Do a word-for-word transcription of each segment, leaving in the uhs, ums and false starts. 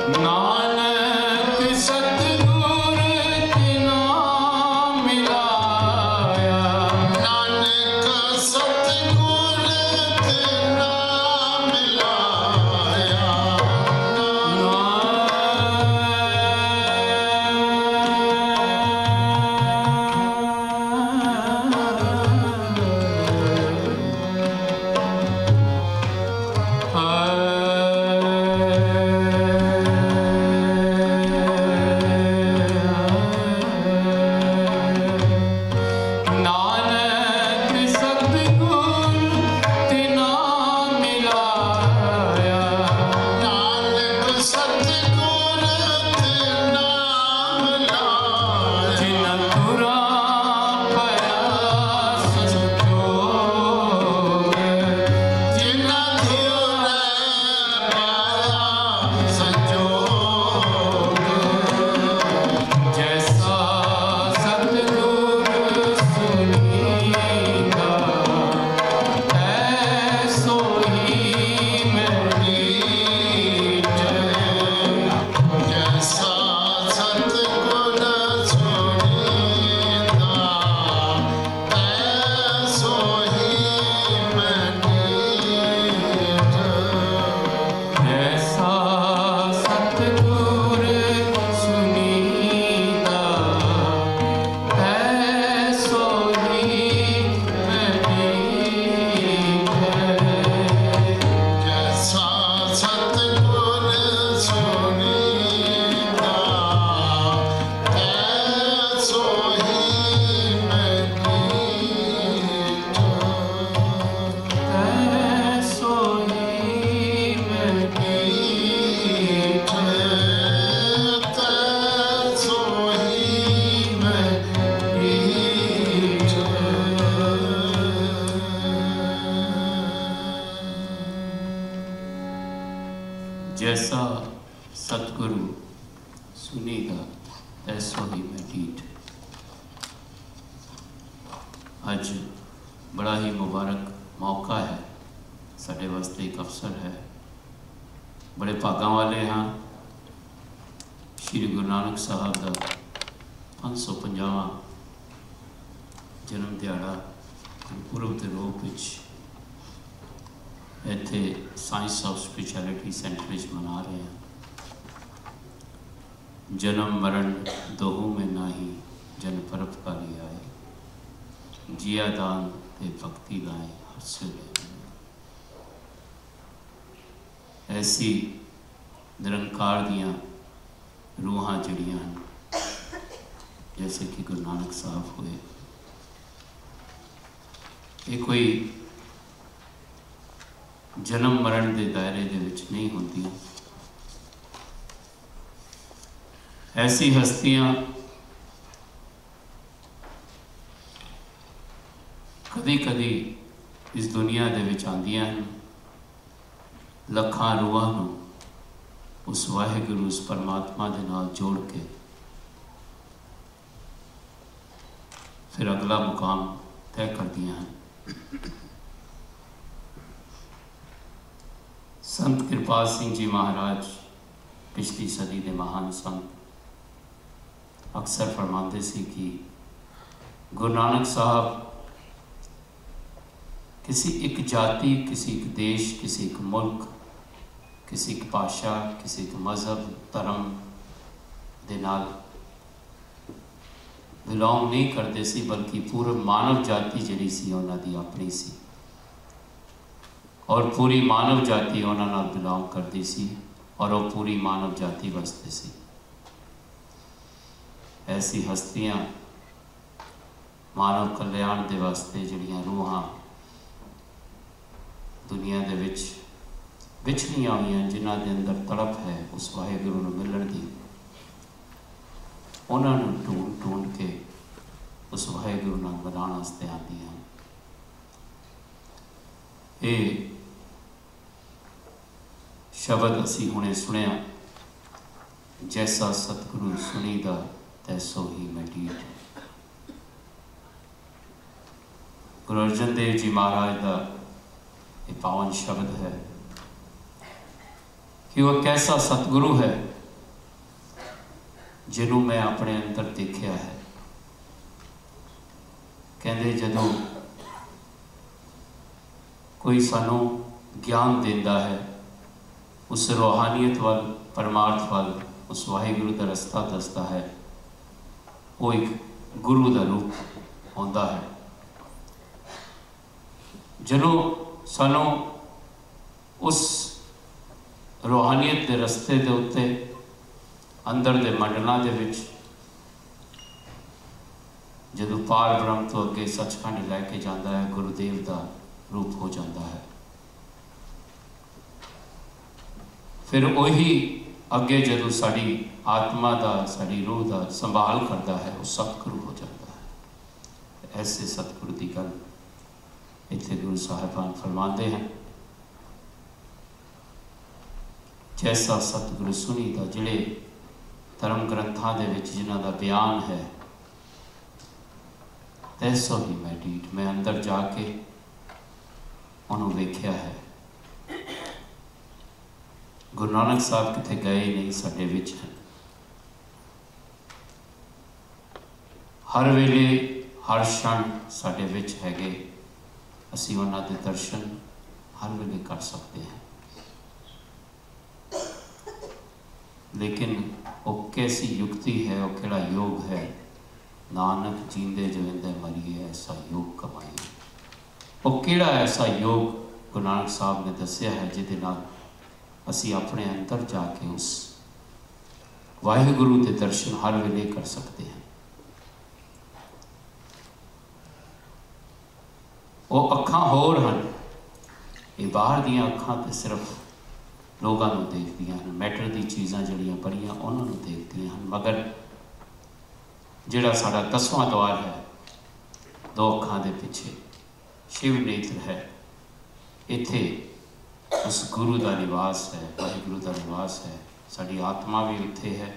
जैसा सतगुरु सुनेगा ऐसो ही मैं ढीठ। अज बड़ा ही मुबारक मौका है, साढ़े वास्ते एक अवसर है, बड़े भागां वाले हाँ। श्री गुरु नानक साहब का पाँच सौ पंजावां जन्म दिहाड़ा गुरपुरब के रूप में इत्थे साइंस ऑफ स्पिरिचुअलिटी सेंटर में मना रहे हैं। जन्म मरण दोहू में नाही, जन परोपकारी आए, जिया दान ते भक्ति लाए हर्षे ले। ऐसी निरंकार दियाँ रूहां जड़ियाँ हैं, जैसे कि गुरु नानक साहब हुए। ये कोई जन्म मरण के दायरे दे विच नहीं होती। ऐसी हस्तियां कदी कदी इस दुनिया दे विच आंदियां हैं, लखां रूहां नूं उस वाहिगुरू उस परमात्मा दे नाल जोड़ के फिर अगला मुकाम तय कर दिया हैं। संत कृपाल सिंह जी महाराज पिछली सदी के महान संत अक्सर फरमाते सी कि गुरु नानक साहब किसी एक जाति, किसी एक देश, किसी एक मुल्क, किसी एक भाषा, किसी एक मजहब धर्म दे नाल बिलोंग नहीं करते सी, बल्कि पूरी मानव जाति जिहड़ी सी उन्हां दी अपनी सी और पूरी मानव जाति उन्हां नाल बिलोंग करती सी और वो पूरी मानव जाति वास्ते सी। ऐसी हस्तियां मानव कल्याण दे वास्ते जिहड़ियां रूहां दुनिया दे विच विछड़ियां हुई, जिन्हां दे अंदर तड़प है उस वाहिगुरू नूं मिलण दी, उन्हां नूं ढूंढ ढूंढ के उस वाहिगुरू नाल मिलाण वास्ते आंदियां। ये शब्द असी हुणे सुनिया, जैसा सतगुरु सुनीदा तैसो ही मैं ढीठ। गुरु अर्जन देव जी महाराज का ये पावन शब्द है कि वह कैसा सतगुरु है जिन्हों मैं अपने अंदर देखा है। कहते जदों कोई सानू ज्ञान देता है, उस रूहानियत वाल, परमार्थ वाल, उस वाहिगुरु का रस्ता दसता है, वो एक गुरु का रूप होता है। जदों सानू उस रूहानियत के रस्ते के उत्ते अंदर के मंडलों के विच जदों पार ब्रह्म तो अगे सचखंड लैके जाता है, गुरुदेव का रूप हो जाता है। फिर वही अगे जदों साड़ी आत्मा का, साड़ी रूह का संभाल करता है, वो सतगुरु हो जाता है। ऐसे सतगुरु की गल इत्थे गुरु साहिबान फरमाते हैं, जैसा सतगुरु सुनी दा, जिहड़े धर्म ग्रंथां दे विच जिन्हां दा बयान है, तैसो ही मैं डीठ, मैं अंदर जाके उन्होंने वेख्या है। गुरु नानक साहब किथे गए नहीं, साडे विच हैं। हर वेले हर क्षण साडे विच हैगे, असीं उन्हां दे दर्शन हर वेले कर सकते हैं। लेकिन वो कैसी युक्ति है, वो केड़ा योग है, नानक जींदे जोंदे मरिए ऐसा योग कमाइए। वो केड़ा ऐसा योग गुरु नानक साहब ने दसिया है जिहदे नाल असी अपने अंदर जाके उस वाहिगुरु के दर्शन हर वेले कर सकते हैं। वो अखां होर हन, ये बाहर दियां अखां ते सिर्फ लोगों को देखदियां हैं, मैटर दी चीज़ां जिहड़ियां बड़ियां उन्होंने देखदियां हैं, मगर जिहड़ा साडा दसवां द्वार है, दो अखां दे पिछे शिव नेत्र है, इत्थे उस गुरु का निवास है, वाहिगुरु का निवास है। साड़ी आत्मा भी उत्थे है,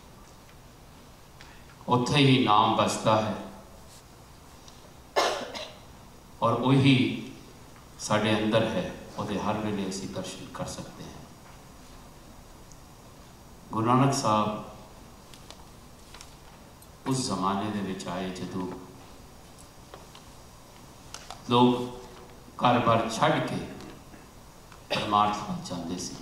उत्थे ही नाम बसता है, और वही साढ़े अंदर है, उहदे हर वेले असीं दर्शन कर सकते हैं। गुरु नानक साहब उस जमाने दे विच आए जदों लोग घर बार छड़ के परमार्थ बन जाते सी।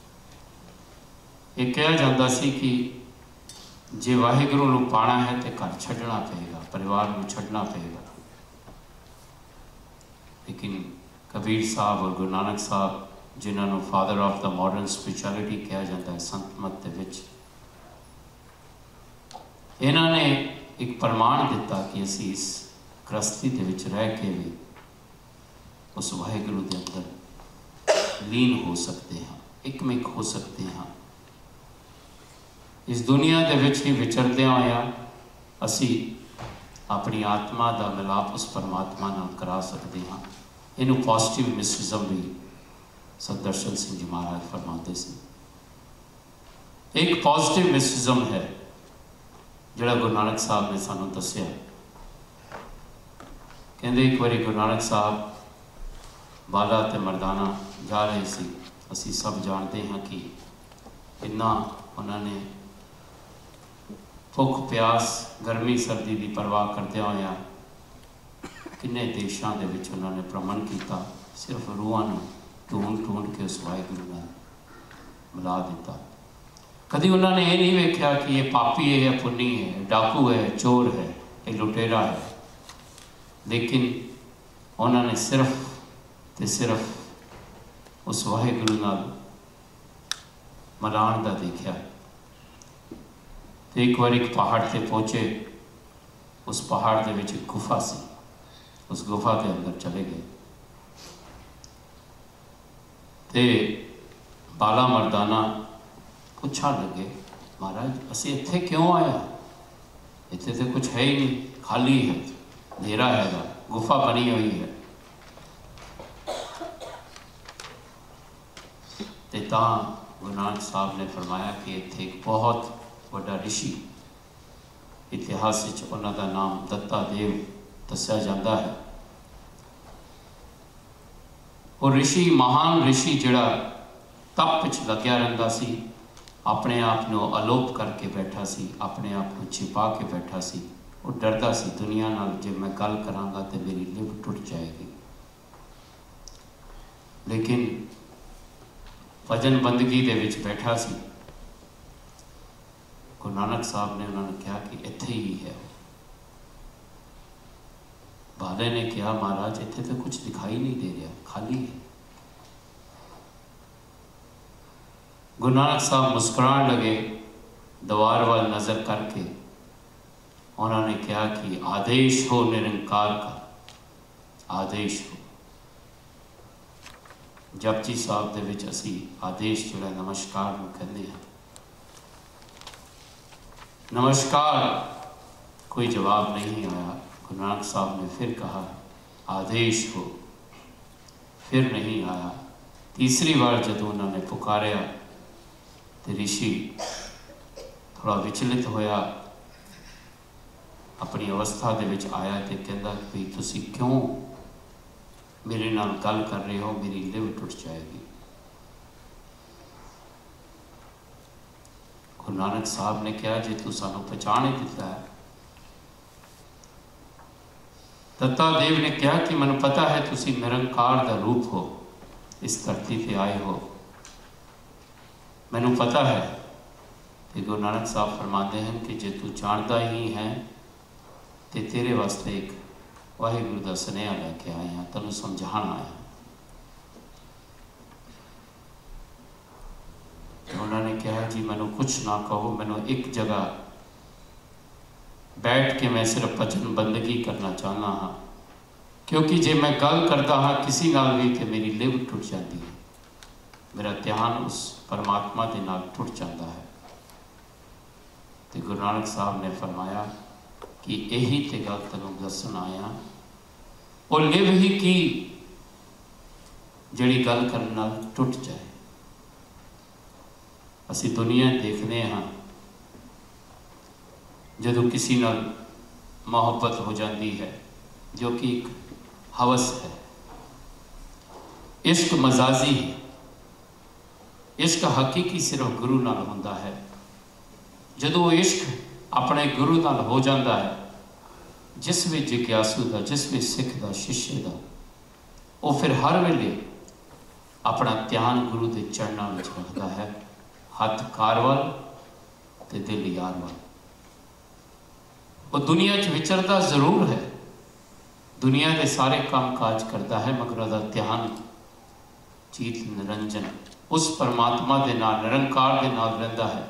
ये कहा जाता सी कि जे वाहिगुरु नूं पाना है तो घर छड्डना पेगा, परिवार नूं छड्डना पेगा। लेकिन कबीर साहब और गुरु नानक साहब, जिन्होंने father of the modern spirituality कहा जाता है संत मत दे विच, इन्होंने एक प्रमाण दिता कि असी इस गृहस्थी दे विच रह के भी उस वाहिगुरु के अंदर लीन हो सकते हैं, एकमिक हो सकते हैं। इस दुनिया के विच ही विचरदे होया असी अपनी आत्मा का मिलाप उस परमात्मा नाल करा सकते हैं। इनू पॉजिटिव मिस्टिज्म भी सतदर्शन सिंह जी महाराज फरमाते सी। एक पॉजिटिव मिस्टिज्म है जिहड़ा गुरु नानक साहब ने सानू दस्सिया। कहते एक बारी गुरु नानक साहब बाला ते मरदाना जा रहे सी। असी सब जानते हैं कि इन्ना उन्होंने भुख प्यास गर्मी सर्दी की परवाह करते हुए किन्ने देशों के विच उन्होंने भ्रमण किया, सिर्फ रूहां नूं ढूंढ ढूंढ के उस वाहिगुरु नाल मिला दिता। कभी उन्होंने ये नहीं वेख्या कि ये पापी है या पुन्नी है, डाकू है, चोर है, ये लुटेरा है, लेकिन उन्होंने सिर्फ ते सिर्फ उस वाहिगुरु नाल मिलाण दा देखा। तो एक बार एक पहाड़ से पहुँचे, उस पहाड़ के विच एक गुफा सी, उस गुफा के अंदर चले गए। ते बाला मरदाना पूछा लगे, महाराज असी इत्थे क्यों आया? इत्थे तो कुछ है ही नहीं, खाली है, अंधेरा है, गुफा बनी हुई है। ते तां गुरु नानक साहब ने फरमाया कि इत्थे एक बहुत बड़ा ऋषि, इतिहास उन्हों का नाम दत्ता देव दस्या जाता है। वो ऋषि, महान ऋषि जिहड़ा तप विच लग्या रहिंदा सी, अपने आप को अलोप करके बैठा सी, अपने आप को छिपा के बैठा सी। वो डरदा सी दुनिया नाल जे मैं गल करांगा तो मेरी लिव टुट जाएगी। लेकिन भजन बंदगी दे विच बैठा सी। गुरु नानक साहब ने उन्होंने कहा कि इत्थे ही है। बाले ने कहा महाराज इत्थे तो कुछ दिखाई नहीं दे रहा, खाली है। गुरु नानक साहब मुस्कुराने लगे, दीवार वाल नजर करके उन्होंने कहा कि आदेश हो निरंकार का, आदेश हो। जपजी साहब दे विच असी आदेश जोड़ा नमस्कार नूं कहंदे हां। नमस्कार कोई जवाब नहीं आया। गुरु नानक साहब ने फिर कहा आदेश हो, फिर नहीं आया। तीसरी बार जदों उन्होंने पुकारिया तो ऋषि थोड़ा विचलित होया, अपनी अवस्था दे विच आया तो कहता भी तुसी क्यों मेरे नाल गल कर रहे हो, मेरी लिव टुट जाएगी। गुरु नानक साहब ने कहा जे तू सानू पहचान ही दिता है। दत्ता देव ने कहा कि मैनू पता है तुसी निरंकार का रूप हो, इस धरती पे आए हो, मैनू पता है। तो गुरु नानक साहब फरमाते हैं कि जे तू जानता ही है तो तेरे वास्ते एक वाहिगुरु का सुनेहा लैके आए हैं, तेनों समझाना आया। तो उन्होंने कहा जी मैनू कुछ ना कहो, मैनू एक जगह बैठ के मैं सिर्फ भजन बंदगी करना चाहना हाँ, क्योंकि जे मैं गल करता हाँ किसी नाल भी तो मेरी लिव टुट जाती है, मेरा ध्यान उस परमात्मा के नाल टुट जाता है। तो गुरु नानक साहब ने फरमाया कि यही तो गल तेनों दसन आया, और लिव ही की जिहड़ी गल करन नाल टुट जाए। असी दुनिया देखते हाँ जदों किसी नाल मोहब्बत हो जाती है जो कि एक हवस है, इश्क मजाजी है। इश्क हकीकी सिर्फ गुरु नाल होंदा है। जदों वो इश्क अपने गुरु नाल हो जाता है, जिस भी जिज्ञासु का, जिस भी सिख का, शिष्य का, वो फिर हर वेले अपना ध्यान गुरु के चरणों में रखता है, हथ कार वाल ते दिल यार वाल। वो दुनिया च विचरता जरूर है, दुनिया के सारे काम काज करता है, मगर उसका ध्यान जीत निरंजन उस परमात्मा के नाल, निरंकार के नाल रहिंदा है।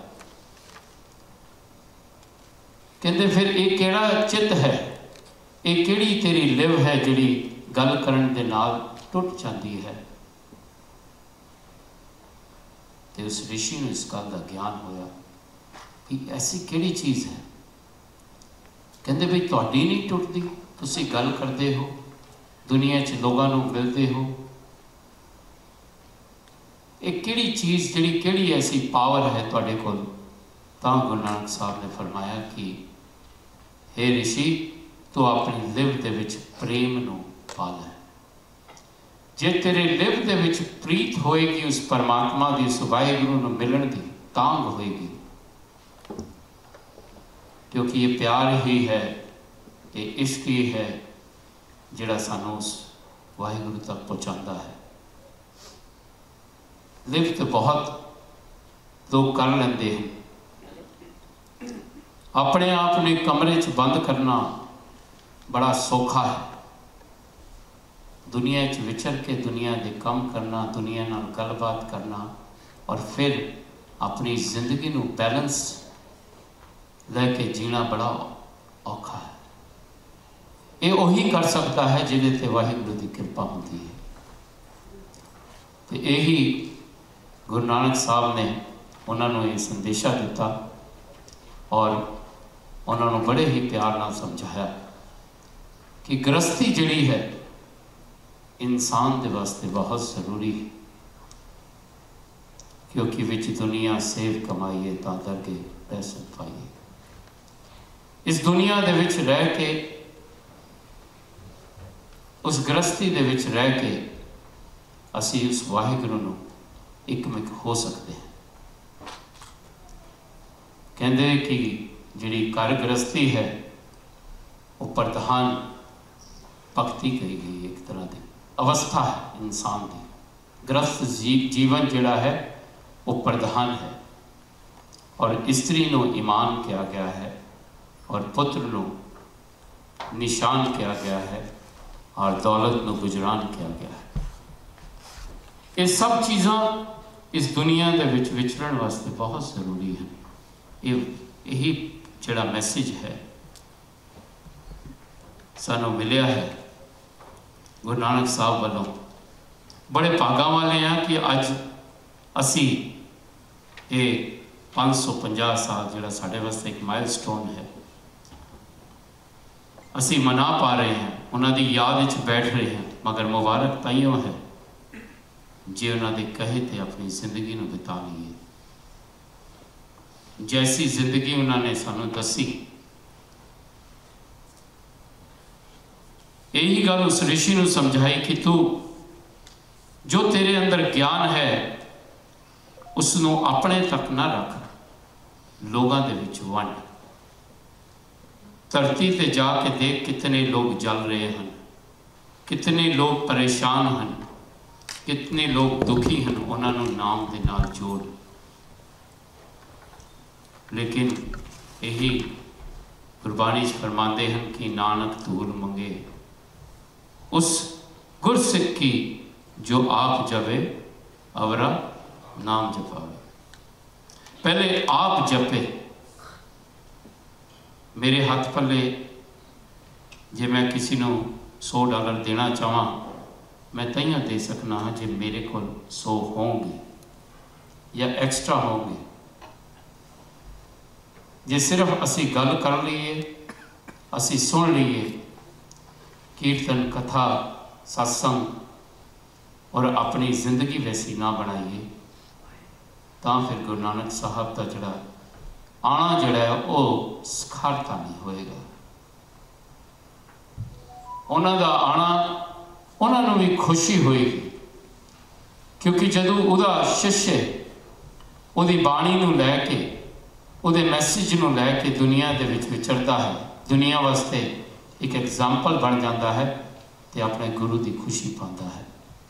कहते फिर एक केड़ा चित है, एक केड़ी तेरी लिव है जिहड़ी गल करन दे नाल टुट जाती है। तो उस ऋषि ने इस गल का ज्ञान होया कि ऐसी केड़ी चीज़ है। कहते भी तुहाडी नहीं टुटदी, तुसी गल करते हो, दुनिया च लोगों को मिलते हो, एक केड़ी चीज़ जिहड़ी केड़ी ऐसी पावर है तुहाडे कोल। तां गुरु नानक साहब ने फरमाया कि हे ऋषि तू अपनी लिव दे विच प्रेम नूं पाल है। जे तेरे लिव दे विच प्रीत होएगी उस परमात्मा की, उस वाहिगुरु नूं मिलण दी, तांग होएगी। क्योंकि ये प्यार ही है, ये इश्क ही है जिहड़ा सानूं उस वाहिगुरु तक पहुँचाता है। लिव तो बहुत लोग कर लेंदे हैं, अपने आप ने कमरे च बंद करना बड़ा सौखा है। दुनिया च विचर के दुनिया के काम करना, दुनिया नाल गलबात करना और फिर अपनी जिंदगी नूं बैलेंस लैके जीना बड़ा औखा है। ये वही कर सकता है जिहदे ते वाहिगुरु की कृपा होती है। तो यही गुरु नानक साहब ने उन्होंने ये संदेशा दिता और उन्होंने बड़े ही प्यार नाल समझाया कि गृहस्थी जिहड़ी है इंसान के वास्ते बहुत जरूरी है, क्योंकि विच दुनिया सेव कमाईए तां दरगे पैसे पाइए। इस दुनिया दे विच रह के, उस गृहस्थी दे विच रह के असी उस वाहिगुरु नूं एकमिक हो सकते हैं। कहते कि जिहड़ी घर गृहस्थी है वो प्रधान भक्ति कही गई, एक तरह की अवस्था है इंसान की। गृहस्थ जी जीवन जिहड़ा है वो प्रधान है, और स्त्री को ईमान किया गया है और पुत्र को निशान किया गया है और दौलत को गुजरान किया गया है। ये सब चीज़ां इस दुनिया के विच विचरण वास्ते बहुत जरूरी है। ये यही जिहड़ा मैसेज है सानू मिलिया है गुरु नानक साहब वालों। बड़े भागा वाले हैं कि अज असी ये पाँच सौ पचास साल जिहड़ा साडे वास्ते एक माइलस्टोन है असी मना पा रहे हैं, उन्होंने याद विच बैठ रहे हैं। मगर मुबारक ताइयों है जे उन्होंने कहे थे अपनी जिंदगी में बिता लीए। जैसी जिंदगी उन्होंने सानू दसी, यही गल उस ऋषि ने समझाई कि तू जो तेरे अंदर ज्ञान है उसनों अपने तक ना रख, लोगों के विच वंड। धरती ते जाके देख कितने लोग जल रहे हैं, कितने लोग परेशान हैं, कितने लोग दुखी हैं, उन्होंने नाम के नाल जोड़। लेकिन यही गुरबाणी फरमाते हैं कि नानक धूल मंगे उस गुरसिख की जो आप जपे अवरा नाम जपावे। पहले आप जपे। मेरे हाथ पल्ले जे मैं किसी को सौ डॉलर देना चाहवा मैं तइयां दे सकना हाँ जे मेरे को सौ होंगे या एक्स्ट्रा होंगे। जे सिर्फ असी गल कर लीए, असी सुन लीए कीर्तन कथा सत्संग और अपनी जिंदगी वैसी ना बनाइए, तो फिर गुरु नानक साहब का जड़ा आना जड़ा है वो सखारता नहीं होएगा। उन्हों का आना उन्होंने भी खुशी होएगी, क्योंकि जदों उदा शिष्य उहदी बाणी नूं लैके उहदे मैसेज नूं लैके दुनिया दे विच विचरदा है, दुनिया वास्ते एक एग्जाम्पल बन जाता है तो अपने गुरु की खुशी पाता है।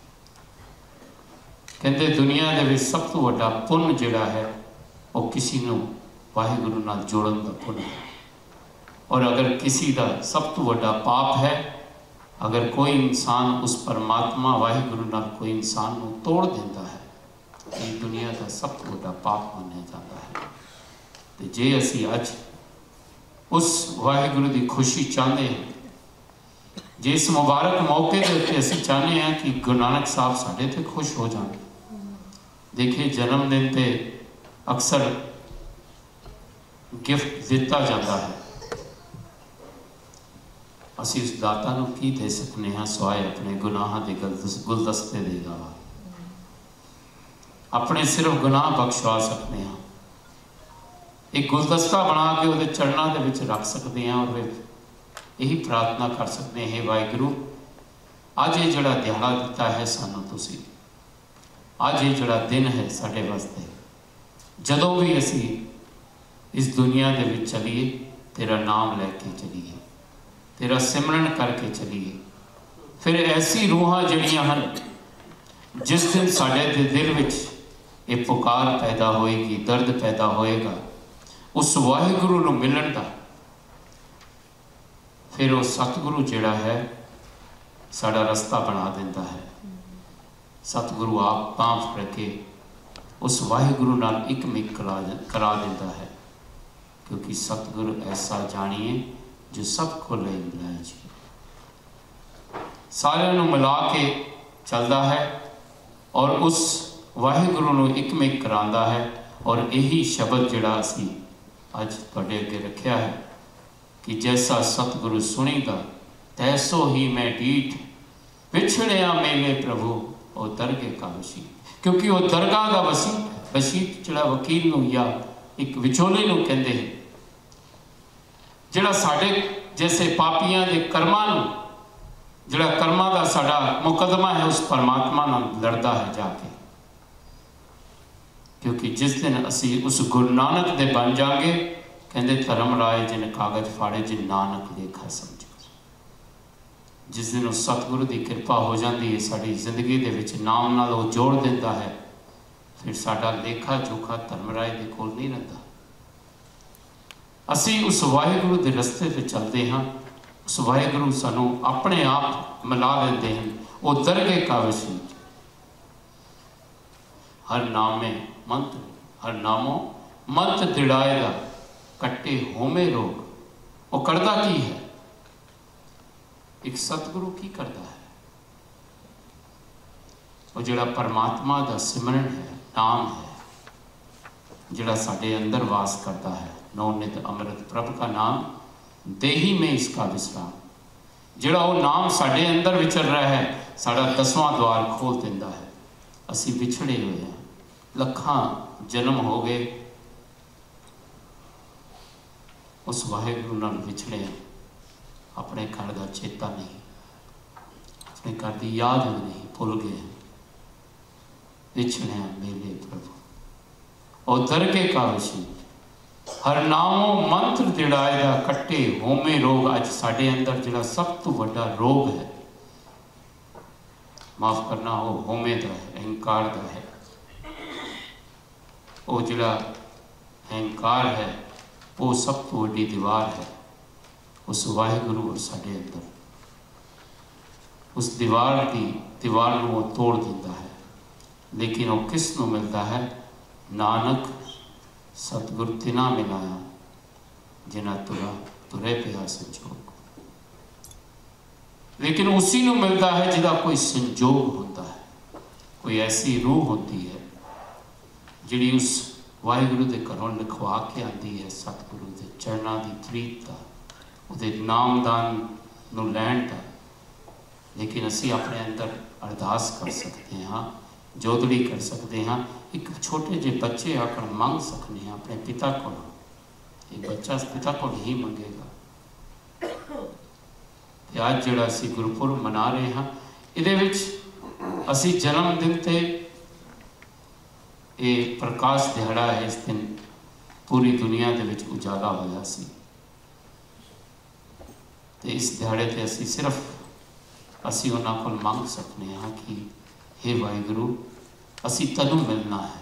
कहते दुनिया के विच सब तो वड्डा पुण्य जिहड़ा है वो किसी को वाहिगुरु नाल जोड़न का पुण्य है। और अगर किसी का सब तो वड्डा पाप है, अगर कोई इंसान उस परमात्मा वाहिगुरु नाल कोई इंसान को तोड़ देता है, ये दुनिया का सब तो वड्डा पाप मानिया जाता है। तो जे असी अज उस वाहिगुरु की खुशी चाहते हैं, जे इस मुबारक मौके के उत्ते असी चाहते हैं कि गुरु नानक साहब साढ़े ते खुश हो जाए। देखिए जन्मदिन पे अक्सर गिफ्ट दिता जाता है, असी उस दाता नूं की दे सकते हैं सवाए अपने गुनाह के गुलदस्ते दे दवा। अपने सिर्फ गुनाह बख्शवा सकते हैं, एक गुलदस्ता बना के वो चरणों के विच रख सकते हैं और यही प्रार्थना कर सकते हैं, हे वाहिगुरू अज ये जड़ा दिहाड़ा दिता है सानू तुसी, अज ये जड़ा दिन है साढ़े वास्ते, जदों भी असी इस दुनिया के विच चलीए तेरा नाम लैके चलीए, तेरा सिमरन करके चलीए। फिर ऐसी रूहां जड़ियां हैं जिस दिन साढ़े दिल विच ये पुकार पैदा होएगी, दर्द पैदा होएगा उस वाहिगुरू नूं मिलण दा, फिर वो सतगुरु जिहड़ा है साड़ा रस्ता बना देता है। सतगुरु आप पांव फड़ के उस वाहिगुरू नाल एक मिक करा करा देता है, क्योंकि सतगुरु ऐसा जानिए जो सब को ले मिलाए जी, सारे नूं मिला के चलता है और उस वाहिगुरू नूं एक मिक करांदा है। और यही शब्द जिहड़ा असी अज तुहाडे अगे रखिया है कि जैसा सतगुरु सुनीदा तैसो ही मैं डीठ, पिछड़िया मेले प्रभु और दरगे का वसीट। क्योंकि वो दरगाह का वसीट वसीट जिहड़ा वकील नूं या एक विचोले नूं कहंदे हैं, जिहड़ा साडे जैसे पापियां दे कर्मां नूं जिहड़ा कर्मां दा साडा मुकदमा है उस परमात्मा नाल लड़दा है जाके। क्योंकि जिस दिन असी उस गुरु नानक दे बन जाएंगे, कहते धर्म राय जिन कागज फाड़े जिन नानक लेखा समझो। जिस दिन उस सतगुरु की कृपा हो जाती है साड़ी जिंदगी दे विच, नाम नाल वो जोड़ देता है, फिर साडा लेखा जोखा धर्म राय के कोल नहीं रहिंदा। असी उस वाहिगुरु के रस्ते पर चलते हाँ, उस वाहिगुरु सानू अपने आप मिला लेते हैं। वो दरगे कावशी हर नामे मंत्र, हर नामो मंत्र दिड़ाएगा कट्टे होमे रोग। वो करता की है? एक सतगुरु की करता है? वो जिहड़ा परमात्मा का सिमरन है, नाम है, जिहड़ा साडे अंदर वास करता है। नवनित अमृत प्रभ का नाम देही में इसका विश्राम। जिहड़ा वो नाम साडे अंदर विचर रहा है, साड़ा दसवां द्वार खोल देता है। असी विछड़े हुए हैं, लखां जन्म हो गए, उस वाहिगुरु नाल विछड़े हैं। अपने घर का चेता नहीं, अपने घर की याद भी नहीं, भुल गए हैं। विछड़े मेले प्रभु और दरगे कावशी हर नामों मंत्र दिड़ाएगा कट्टे होमे रोग। अज साडे अंदर जिहड़ा सब तो बड़ा रोग है, माफ करना, वो होमे का है, अहंकार का है। वो जिहड़ा अहंकार है वो सब तो बड़ी दीवार है। उस वाहिगुरु और साडे अंदर उस दीवार की दीवार को वो तोड़ देता है। लेकिन वो किस नूं मिलता है? नानक सतगुर तिना मिलाया जिन्हां तुरा तुरे पिया संजोग। लेकिन उसी नूं मिलता है जिहदा कोई संजोग होता है, कोई ऐसी रूह होती है जिहड़ी उस वाहिगुरु के घरों लिखवा के आती है सतगुरु के चरणों की प्रीत का, उहदे नामदान नूं लैण दा। लेकिन असी अपने अंदर अरदास कर सकते हैं, जोतड़ी कर सकते हैं, एक छोटे जे बच्चे आकर मंग सकते हैं अपने पिता को। एक बच्चा पिता को ही मंगेगा। अज जिहड़ा असी गुरपुरब मना रहे हैं, इहदे विच असी जन्मदिन ते ये प्रकाश दिहाड़ा है। इस दिन पूरी दुनिया के विच उजाला होया सी ते इस दिहाड़े ते असी सिर्फ असी उन्हां कोल मंग सकते हैं कि हे वाहिगुरु असी तनू मिलना है।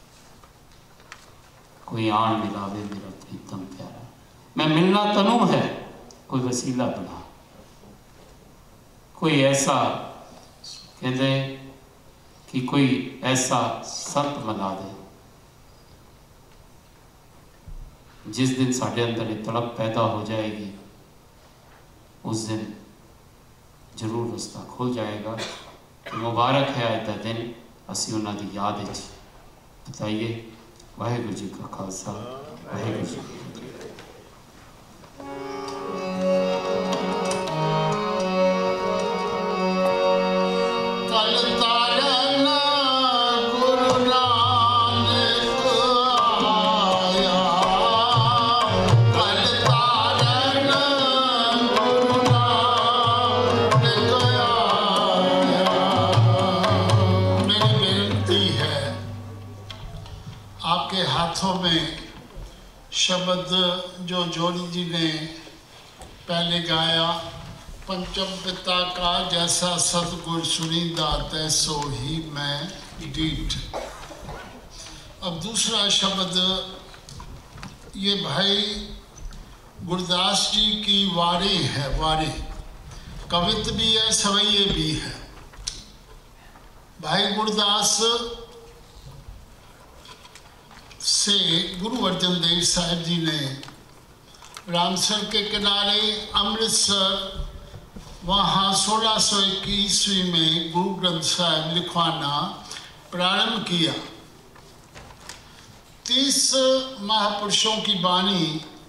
कोई आन मिलावे मेरा प्रीतम प्यारा, मैं मिलना तनू है, कोई वसीला बना, कोई ऐसा कहते कि कोई ऐसा संत मिला दे। जिस दिन साढ़े अंदर एक तड़प पैदा हो जाएगी, उस दिन जरूर रास्ता खुल जाएगा। तो मुबारक है आज का दिन, असी उन्हों की याद बताइए। वाहिगुरू जी का खालसा, वाहिगुरू जी की फतेह। शब्द जो जोड़ी जी ने पहले गाया, पंचम पिता का जैसा सतगुर सुनींदा तैसो ही मैं डीठ। अब दूसरा शब्द ये भाई गुरदास जी की वारे है। वारे कवित भी है, सवैये भी है। भाई गुरदास से गुरु अर्जन देव साहब जी ने रामसर के किनारे अमृतसर, वहाँ सोलह सौ इक्कीस ईस्वी में गुरु ग्रंथ साहब लिखवाना प्रारंभ किया। तीस महापुरुषों की बानी,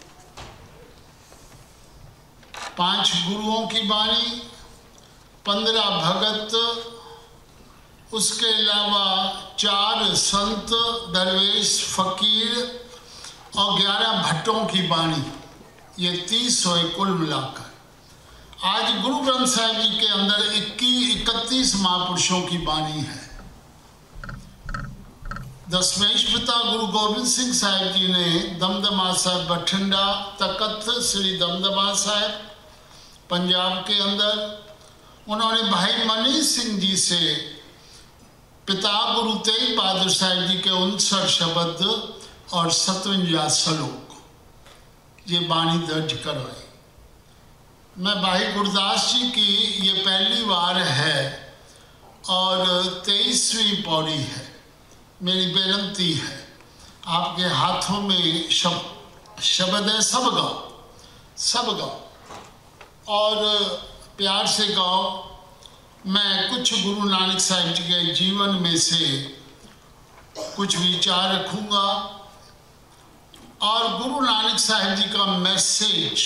पांच गुरुओं की बानी, पंद्रह भगत, उसके अलावा चार संत, दरवेश, फकीर और ग्यारह भट्टों की बाणी, ये तीस हुए कुल मिलाकर। आज गुरु ग्रंथ साहिब जी के अंदर इक्कीस इकतीस महापुरुषों की बाणी है। दशमेश पिता गुरु गोबिंद सिंह साहिब जी ने दमदमा साहिब बठिंडा, तकत श्री दमदमा साहिब पंजाब के अंदर, उन्होंने भाई मनीष सिंह जी से पिता गुरु तेग बहादुर साहिब जी के उनसठ शब्द और सतवंजा श्लोक ये बाणी दर्ज करवाई। मैं भाई गुरदास जी की ये पहली बार है और तेईसवीं पौड़ी है। मेरी बेनती है आपके हाथों में शब्द शब्द है, सब गाओ, सब गाओ और प्यार से गाओ। मैं कुछ गुरु नानक साहिब जी के जीवन में से कुछ विचार रखूंगा और गुरु नानक साहिब जी का मैसेज,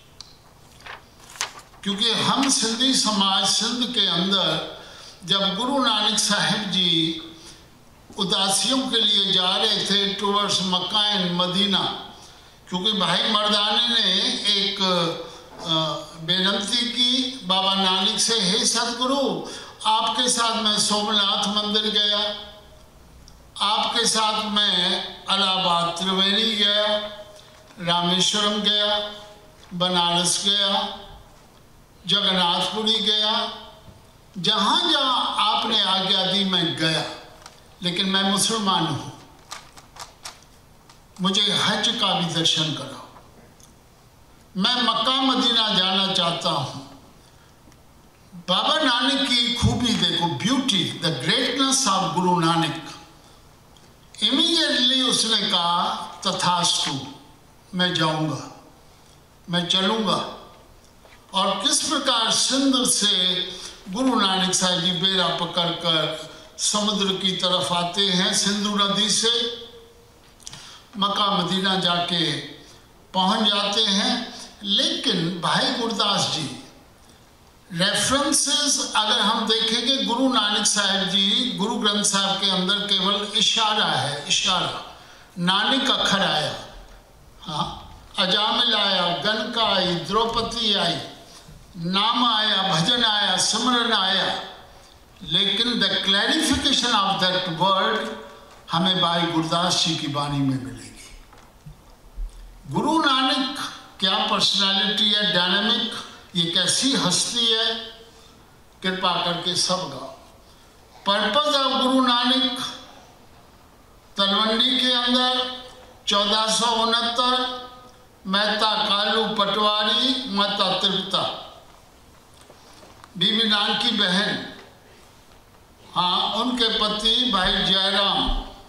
क्योंकि हम सिंधी समाज सिंध के अंदर जब गुरु नानक साहिब जी उदासियों के लिए जा रहे थे टूवर्ड्स मक्का एंड मदीना, क्योंकि भाई मर्दाने ने एक बेनती की बाबा नानक से, हे सतगुरु आपके साथ मैं सोमनाथ मंदिर गया, आपके साथ मैं इलाहाबाद त्रिवेणी गया, रामेश्वरम गया, बनारस गया, जगन्नाथपुरी गया, जहाँ जहाँ आपने आज्ञा दी मैं गया, लेकिन मैं मुसलमान हूँ, मुझे हज का भी दर्शन कराओ। मैं मक्का मदीना जाना चाहता हूँ। बाबा नानक की खूबी देखो, beauty, the greatness of Guru Nanak. Immediately उसने कहा तथास्तु, मैं जाऊंगा, मैं चलूंगा। और किस प्रकार सिंध से गुरु नानक साहिब जी बेड़ा पकड़कर समुद्र की तरफ आते हैं, सिंधु नदी से मक्का मदीना जाके पहुंच जाते हैं। लेकिन भाई गुरदास जी रेफरेंसेस अगर हम देखेंगे, गुरु नानक साहिब जी गुरु ग्रंथ साहिब के अंदर केवल इशारा है, इशारा। नानक अखर आया, हाँ, अजामिल आया, गणका आई, द्रौपदी आई, नाम आया, भजन आया, सिमरन आया, लेकिन the clarification of that word हमें भाई गुरदास जी की वाणी में मिलेगी। गुरु नानक क्या पर्सनालिटी है, डायनामिक, ये कैसी हस्ती है, कृपा करके सब गाओ। पर्पज ऑफ गुरु नानक तलवंडी के अंदर चौदह सौ उनहत्तर मेहता कालू पटवारी माता त्रिपुता बीबी नान की बहन, हाँ, उनके पति भाई जयराम,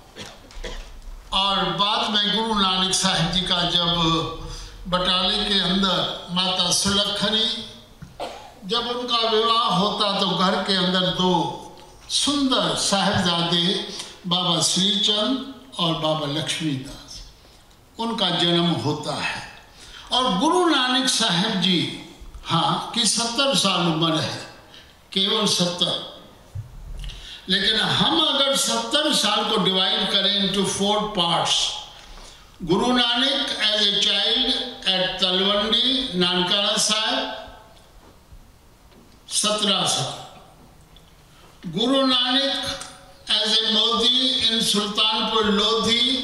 और बाद में गुरु नानक साहिब जी का जब बटाले के अंदर माता सुलखरी, जब उनका विवाह होता तो घर के अंदर दो सुंदर साहिबजादे बाबा श्रीचंद और बाबा लक्ष्मीदास, उनका जन्म होता है। और गुरु नानक साहिब जी, हाँ, की सत्तर साल उम्र है, केवल सत्तर। लेकिन हम अगर सत्तर साल को डिवाइड करें into four parts, Guru Nanak as a child at Talwandi Nankana Sahib सत्रह साल, गुरु नानक एज ए मोदी इन सुल्तानपुर लोधी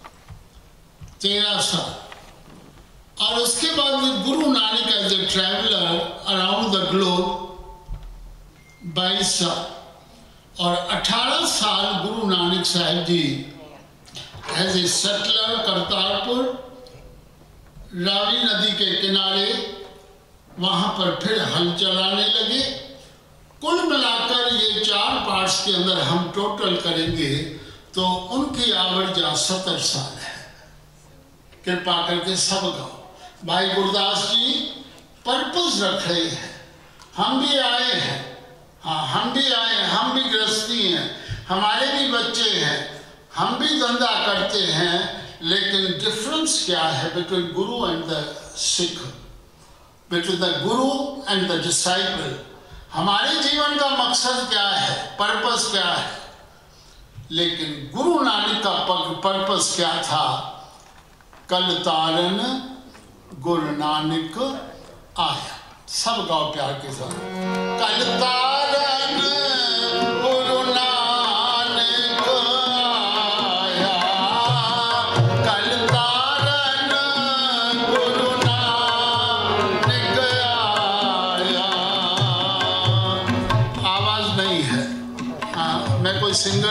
तेरह साल, और उसके बाद Guru Nanak as a traveller around the globe बाईस साल, और अठारह साल Guru Nanak Sahib ji as a settler Kartarpur, Ravi नदी के किनारे, वहाँ पर फिर हल चलाने लगे। कुल मिलाकर ये चार पार्ट्स के अंदर हम टोटल करेंगे तो उनकी आवर्जा सत्तर साल है। कृपा करके सब गाओ। भाई गुरदास जी पर्पस रख रहे हैं, हम भी आए हैं, हाँ, हम भी आए हैं, हम भी गृहस्थी हैं, हमारे भी बच्चे हैं, हम भी धंधा करते हैं, लेकिन डिफरेंस क्या है between guru and the Sikh, between the guru and the disciple. हमारे जीवन का मकसद क्या है, पर्पस क्या है, लेकिन गुरु नानक का पर्पस क्या था? कल तारन गुरु नानक आया। सब गाओ प्यार के साथ। कल तारन गुरु नानक आया,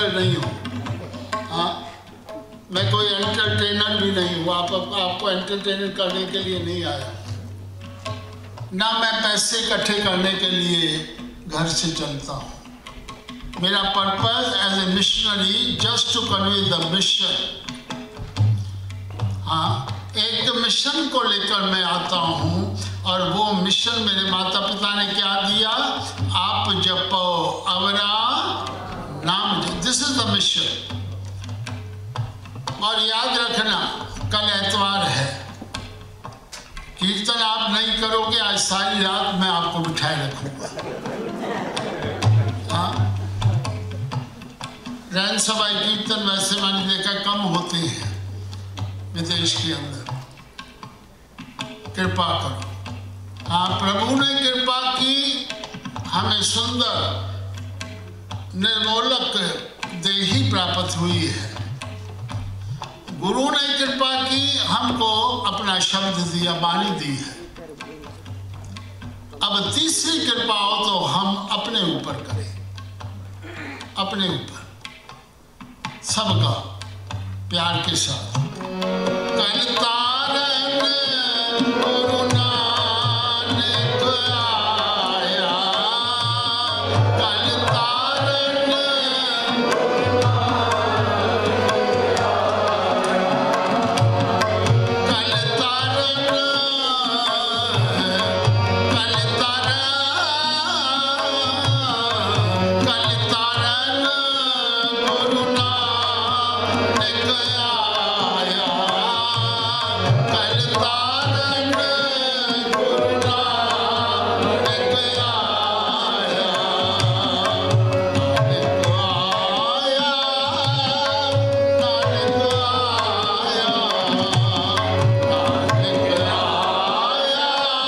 स्पीकर नहीं हूँ, हाँ, मैं कोई एंटरटेनर भी नहीं हूँ। आप, आप आपको एंटरटेनर करने के लिए नहीं आया, ना मैं पैसे इकट्ठे करने के लिए घर से चलता हूँ। मेरा purpose as a missionary just to convey the mission. हाँ, एक मिशन को लेकर मैं आता हूँ, और वो मिशन मेरे माता पिता ने क्या दिया? आप जपो अवरा नाम। This is the mission. और याद रखना, कल एतवार है, कीर्तन आप नहीं करोगे, आज सारी रात मैं आपको बिठाए रखूंगा। हाँ, रैन सभाई कीर्तन वैसे मैंने देखा कम होते हैं विदेश के अंदर। कृपा करो। हाँ, प्रभु ने कृपा की, हमें सुंदर निर्मोलक देही प्राप्त हुई है। गुरु ने कृपा की, हमको अपना शब्द दिया, वाणी दी है। अब तीसरी कृपा हो तो हम अपने ऊपर करें, अपने ऊपर सबका प्यार के साथ। कल तारन गुरु नानक आया, कल तारन कल तारन कल तारन कल तारन गुरु नानक आया, कल तारन गुरु नानक आया, नानक आया, नानक आया, नानक आया,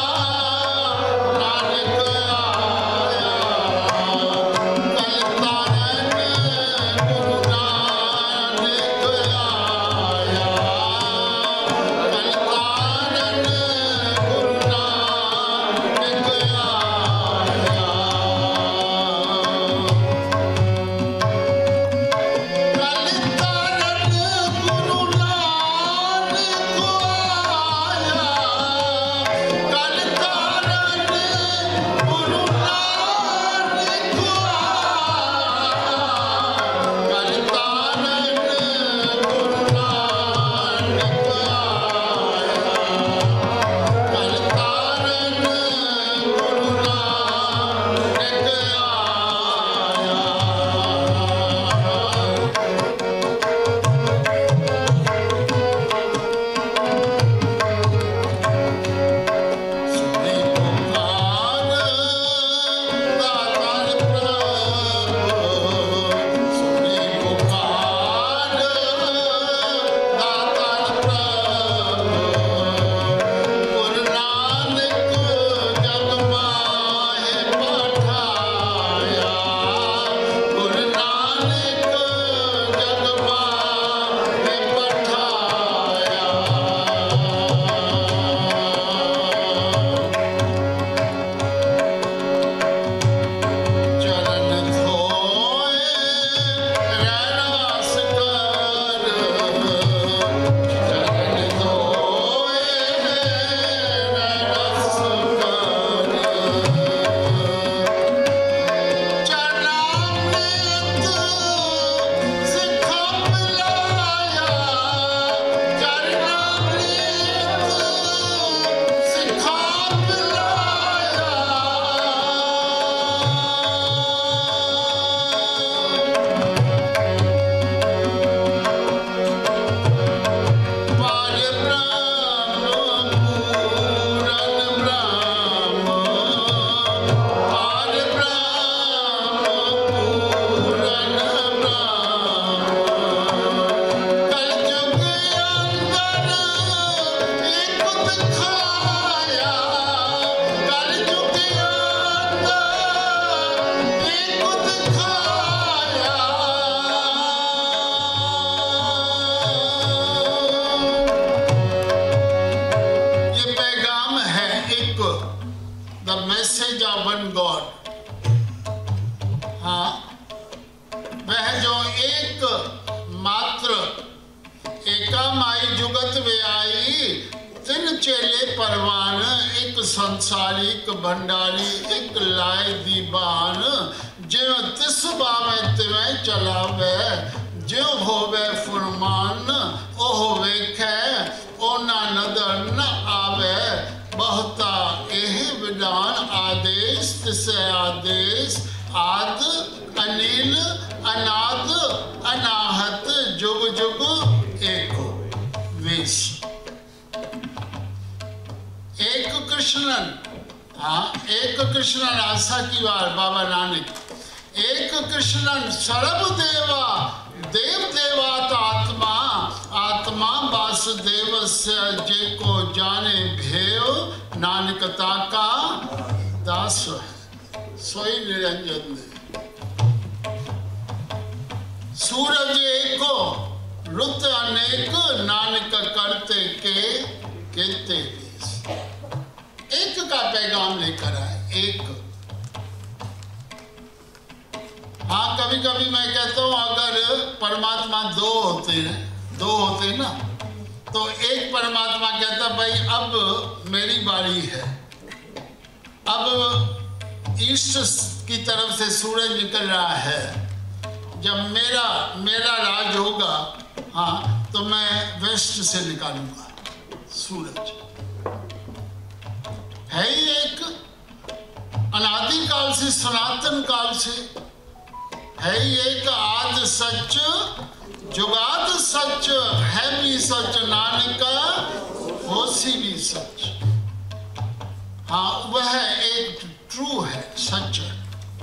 नानक आया, कल तारन गुरु नानक आया, कल तारन गुरु नानक आया। कल तारन गुरु नानक आया, कल तारन गुरु नानक आया, कल तारन गुरु नानक आया, कल तारन गुरु नानक सुनी पुकार दातार प्रभु, सुनी पुकार दातार प्रभु, गुरु नानक जग माहे पठाया, गुरु नानक जग माहे पठाया। चरण धोए रैदास कर, चरण धोए रैदास कर, चरणामृत सिखा पिलाया, चरणामृत सिखा पिलाया। पार ब्रह्म पूरन ब्रह्म, पार ब्रह्म पूरन ब्रह्म, कलयुग अंदर एक दिखाया, कलयुग अंदर एक दिखाया। ये पैगाम है एक, the message of one God. हाँ, वह जो जो एक मात्र एका माई जुगत वे आई, तिन चेले परवान, एक संसारी एक भंडारी, एक लाए दीवान, जिव तिस बावे तिवें चलावे, जिव होवे फुरमान, ओह वेखे ओना नदर न आवे, बहुता एह विधान आदेश तिसे आदेश, आद अनिल अनाद अनाहत, जुग जुग एको वेश। एक कृष्णन, हाँ एक कृष्णन आशा की बार बाबा नानक, एक कृष्णन सर्व देवा, देव देवात आत्मा, आत्मा वासुदेव से जे को जाने भेव, नानकता का दास सोई निरंजन दे। सूरज एको रुत अनेक, नानक करते के केते देश। एक का पैगाम लेकर आए, एक। हाँ कभी कभी मैं कहता हूँ अगर परमात्मा दो होते हैं, दो होते ना, तो एक परमात्मा कहता भाई अब मेरी बारी है, अब ईस्ट की तरफ से सूरज निकल रहा है, जब मेरा मेरा राज होगा, हाँ तो मैं वेस्ट से निकालूंगा सूरज। है ही एक, अनादि काल से सनातन काल से है ही एक, आद सच जुगाद सच, है भी सच नानका होसी भी सच। हाँ वह एक ट्रू है, सच है।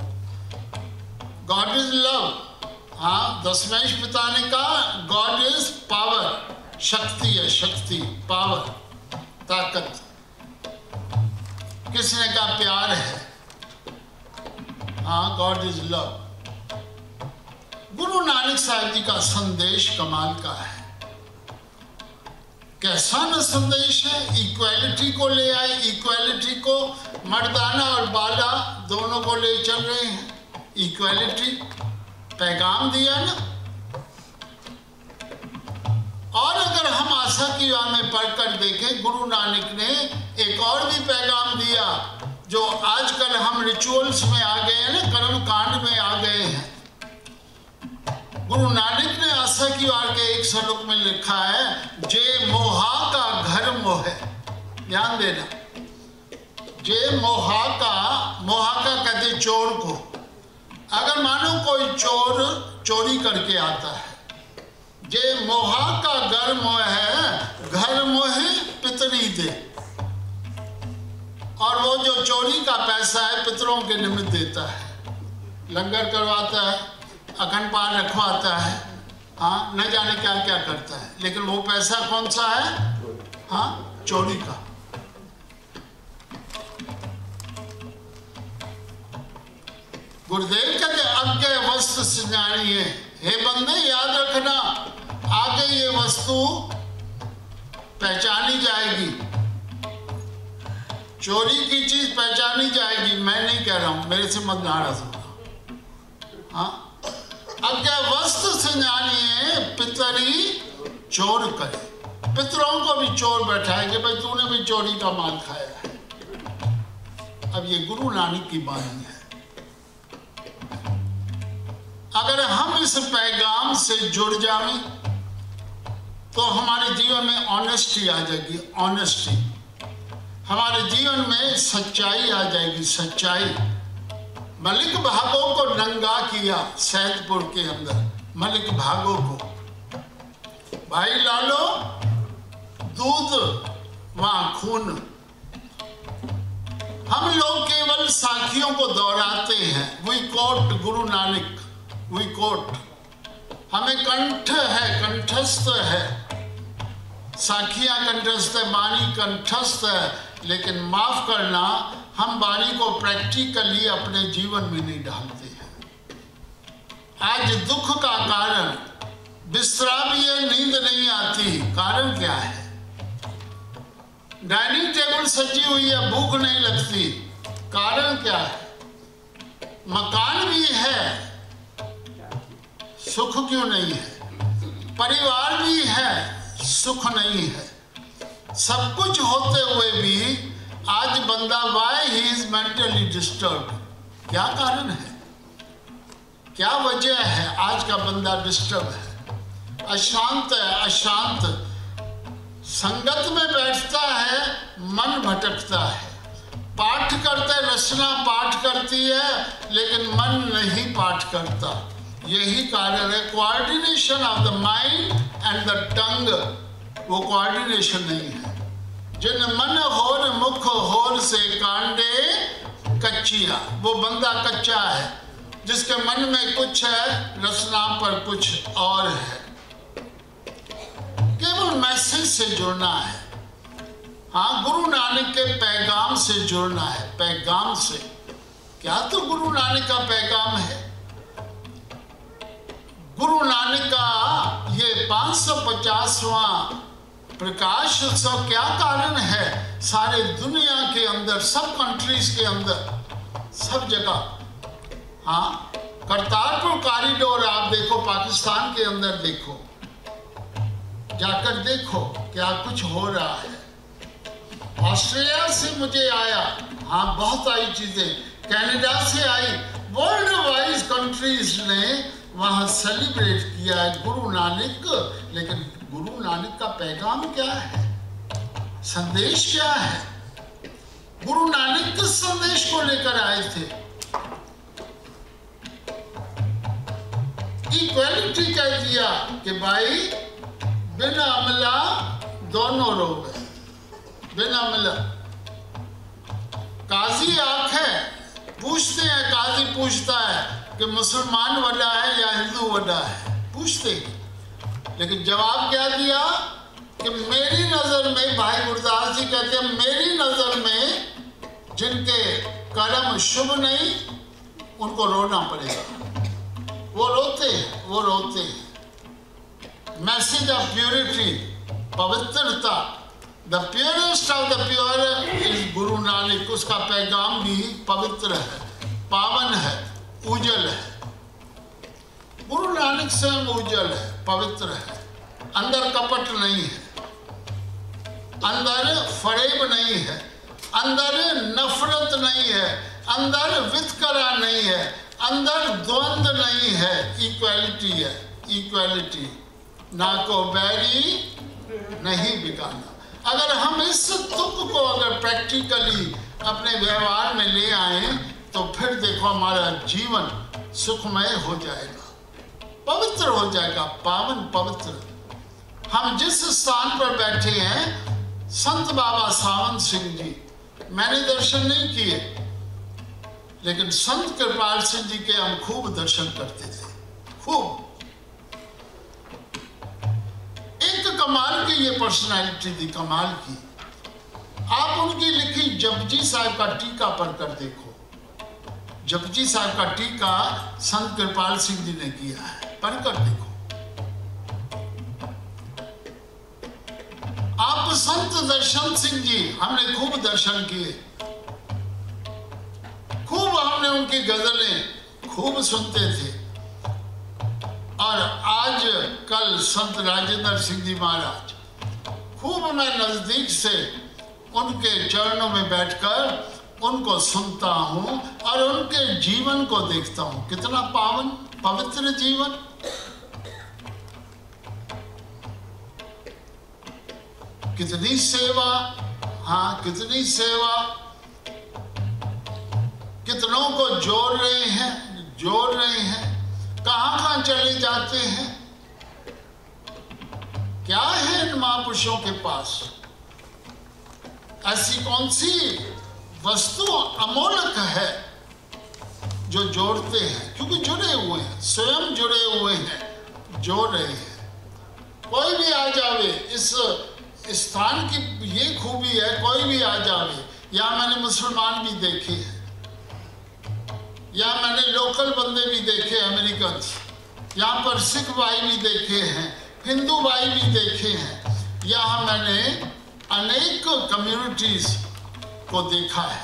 God is love. हाँ दशमेश पिता ने कहा गॉड इज पावर, शक्ति है, शक्ति पावर ताकत। किसने कहा प्यार है, हाँ गॉड इज लव। गुरु नानक साहब जी का संदेश कमाल का है। कैसा न संदेश है, इक्वालिटी को ले आए, इक्वालिटी को, मर्दाना और बाला दोनों को ले चल रहे हैं, इक्वालिटी पैगाम दिया ना। और अगर हम आशा की वाह में पढ़कर देखें, गुरु नानक ने एक और भी पैगाम दिया जो आजकल हम रिचुअल्स में आ गए हैं ना, कर्म कांड में आ गए हैं। गुरु नानक ने आशा की वार के एक श्लोक में लिखा है, जे मोहा का घर मोहे, ध्यान देना, जे मोहा का, मोहा का कहते चोर को। अगर मानो कोई चोर चोरी करके आता है, जे मोहा का घर मोहे, घर मोहे पितरी दे, और वो जो चोरी का पैसा है पितरों के निमित्त देता है, लंगर करवाता है, अखंड पाठ रखवाता है, हाँ न जाने क्या क्या करता है, लेकिन वो पैसा कौन सा है, हाँ चोरी का। गुरुदेव कहते अज्ञे वस्तु सिंजानी है, हे बंदे याद रखना आगे ये वस्तु पहचानी जाएगी, चोरी की चीज पहचानी जाएगी। मैं नहीं कह रहा हूं, मेरे से मत नाराज होना। हाँ अज्ञे वस्तु सिंजानी है, पितरी चोर करे, पितरों को भी चोर बैठाएंगे, भाई तूने भी चोरी का माल खाया है। अब ये गुरु नानक की बानी है। अगर हम इस पैगाम से जुड़ जाएं तो हमारे जीवन में ऑनेस्टी आ जाएगी, ऑनेस्टी, हमारे जीवन में सच्चाई आ जाएगी, सच्चाई। मलिक भागो को नंगा किया सैदपुर के अंदर, मलिक भागो को, भाई लालो दूध वहां खून। हम लोग केवल साखियों को दोहराते हैं, we coat Guru Nanak, we coat, हमें कंठ है, कंठस्थ है, साखियां कंठस्थ है, बानी कंठस्थ है, लेकिन माफ करना हम बानी को प्रैक्टिकली अपने जीवन में नहीं डालते हैं। आज दुख का कारण बिस्तरा भी है, नींद नहीं आती, कारण क्या है? डाइनिंग टेबल सजी हुई है, भूख नहीं लगती, कारण क्या है? मकान भी है, सुख क्यों नहीं है? परिवार भी है, सुख नहीं है। सब कुछ होते हुए भी आज बंदा why he is mentally disturb, क्या कारण है, क्या वजह है आज का बंदा डिस्टर्ब है, अशांत है, अशांत। संगत में बैठता है, मन भटकता है। पाठ करते, रचना पाठ करती है, लेकिन मन नहीं पाठ करता। यही कारण है, coordination of the mind and the tongue, वो कोऑर्डिनेशन नहीं है। जिन मन होर मुख होर से कांडे कच्चिया, वो बंदा कच्चा है, जिसके मन में कुछ है, रचना पर कुछ और है। केवल मैसेज से जुड़ना है, हाँ, गुरु नानक के पैगाम से जुड़ना है। पैगाम से क्या? तो गुरु नानक का पैगाम है। गुरु नानक का ये पाँच सौ पचासवां प्रकाश उत्सव क्या कारण है? सारे दुनिया के अंदर, सब कंट्रीज के अंदर, सब जगह, हाँ, करतारपुर कॉरिडोर आप देखो, पाकिस्तान के अंदर देखो, जाकर देखो क्या कुछ हो रहा है। ऑस्ट्रेलिया से मुझे आया, हाँ, बहुत आई चीजें, कनाडा से आई, वर्ल्ड वाइज कंट्रीज ने वहां सेलिब्रेट किया है गुरु नानक। लेकिन गुरु नानक का पैगाम क्या है, संदेश क्या है? गुरु नानक किस संदेश को लेकर आए थे? इक्वालिटी कह दिया कि भाई बिना मिला दोनों लोग हैं, बिना मिला। काजी आंख है, पूछते हैं, काजी पूछता है कि मुसलमान बड़ा है या हिंदू बड़ा है, पूछते हैं। लेकिन जवाब क्या दिया कि मेरी नजर में, भाई गुरदास जी कहते हैं, मेरी नजर में जिनके कर्म शुभ नहीं, उनको रोना पड़ेगा। वो रोते हैं, वो रोते हैं। मैसेज ऑफ प्योरिटी, पवित्रता, the purest of the pure is Guru Nanak. उसका पैगाम भी पवित्र है, पावन है, उजल है। गुरु नानक स्वयं उजल है, पवित्र है, अंदर कपट नहीं है, अंदर फरेब नहीं है, अंदर नफरत नहीं है, अंदर वितकरा नहीं है, अंदर द्वंद्व नहीं है, इक्वालिटी है, इक्वालिटी। ना को बैरी नहीं बिकाना। अगर हम इस तुक को अगर प्रैक्टिकली अपने व्यवहार में ले आए तो फिर देखो हमारा जीवन सुखमय हो जाएगा, पवित्र हो जाएगा, पावन पवित्र। हम जिस स्थान पर बैठे हैं, संत बाबा सावंत सिंह जी, मैंने दर्शन नहीं किए, लेकिन संत कृपाल सिंह जी के हम खूब दर्शन करते थे, खूब। एक कमाल की ये पर्सनालिटी थी, कमाल की। आप उनकी लिखी जपजी साहब का टीका पढ़कर देखो। जपजी साहब का टीका संत कृपाल सिंह जी ने किया है, पढ़कर देखो। आप संत दर्शन सिंह जी, हमने खूब दर्शन किए, खूब हमने उनकी गजलें खूब सुनते थे। और आज कल संत राजेंद्र सिंह जी महाराज, खूब मैं नजदीक से उनके चरणों में बैठकर उनको सुनता हूं और उनके जीवन को देखता हूं। कितना पावन पवित्र जीवन, कितनी सेवा, हाँ कितनी सेवा, कितनों को जोड़ रहे हैं, जोड़ रहे हैं, कहां कहां चले जाते हैं। क्या है इन महापुरुषों के पास? ऐसी कौन सी वस्तु अमोलक है जो जोड़ते हैं? क्योंकि जुड़े हुए हैं, स्वयं जुड़े हुए हैं, जोड़ रहे हैं। कोई भी आ जावे, इस स्थान की ये खूबी है, कोई भी आ जावे। या मैंने मुसलमान भी देखे हैं, या मैंने लोकल बंदे भी देखे, अमेरिकन, यहाँ पर सिख भाई भी देखे हैं, हिंदू भाई भी देखे हैं। यहाँ मैंने अनेक कम्युनिटीज को देखा है।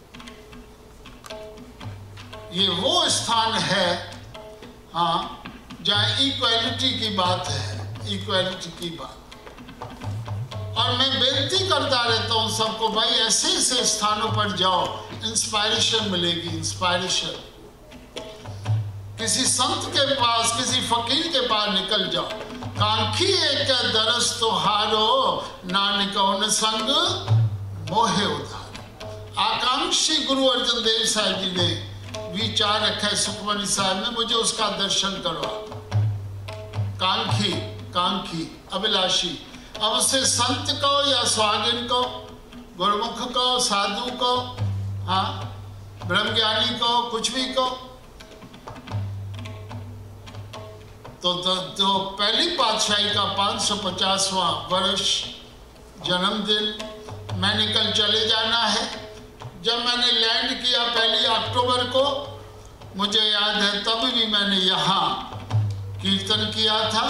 ये वो स्थान है, हाँ, जहाँ इक्वालिटी की बात है, इक्वालिटी की बात। और मैं बेनती करता रहता हूँ सबको, भाई ऐसे ऐसे स्थानों पर जाओ, इंस्पायरेशन मिलेगी, इंस्पायरेशन। किसी संत के पास, किसी फकीर के पास निकल जाओ। कांखी एक दरस तो हारो, नानक उन संग मोहे उधार। आकांक्षी गुरु अर्जन देव साहब जी ने विचार रखा है सुखमनी साहब में, मुझे उसका दर्शन करवा। कांखी, कांखी, अभिलाषी। अब उसे संत को या स्वागिन को, गुरुमुख को, साधु को, हाँ, ब्रह्मज्ञानी को, कुछ भी को। तो जो पहली पातशाही का पाँच सौ पचासवां वर्ष जन्मदिन, मैंने कल चले जाना है। जब मैंने लैंड किया पहली अक्टूबर को, मुझे याद है तब भी मैंने यहाँ कीर्तन किया था।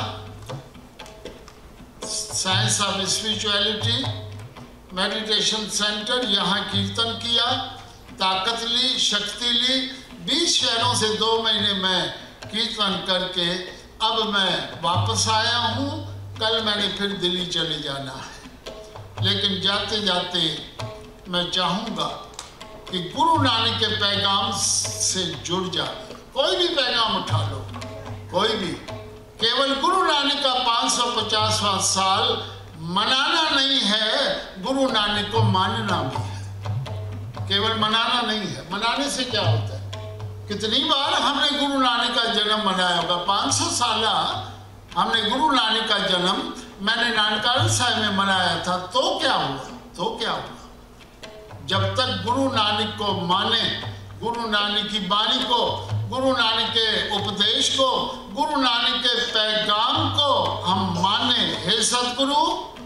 Science of spirituality meditation centre, यहाँ कीर्तन किया, ताकत ली, शक्ति ली। बीस शहरों से दो महीने में कीर्तन करके अब मैं वापस आया हूँ। कल मैंने फिर दिल्ली चले जाना है। लेकिन जाते जाते मैं चाहूँगा कि गुरु नानक के पैगाम से जुड़ जाए। कोई भी पैगाम उठा लो, कोई भी। केवल गुरु नानक का पाँच सौ पचासवां साल मनाना नहीं है, गुरु नानक को मानना भी है। केवल मनाना नहीं है। मनाने से क्या होता है? कितनी बार हमने गुरु नानक का जन्म मनाया होगा। पाँच सौ साल हमने गुरु नानक का जन्म मैंने नानकाना साहिब में मनाया था, तो क्या हुआ? तो क्या हुआ? जब तक गुरु नानक को माने, गुरु नानक की वाणी को, गुरु नानक के उपदेश को, गुरु नानक के पैगाम को हम माने। हे सतगुरु,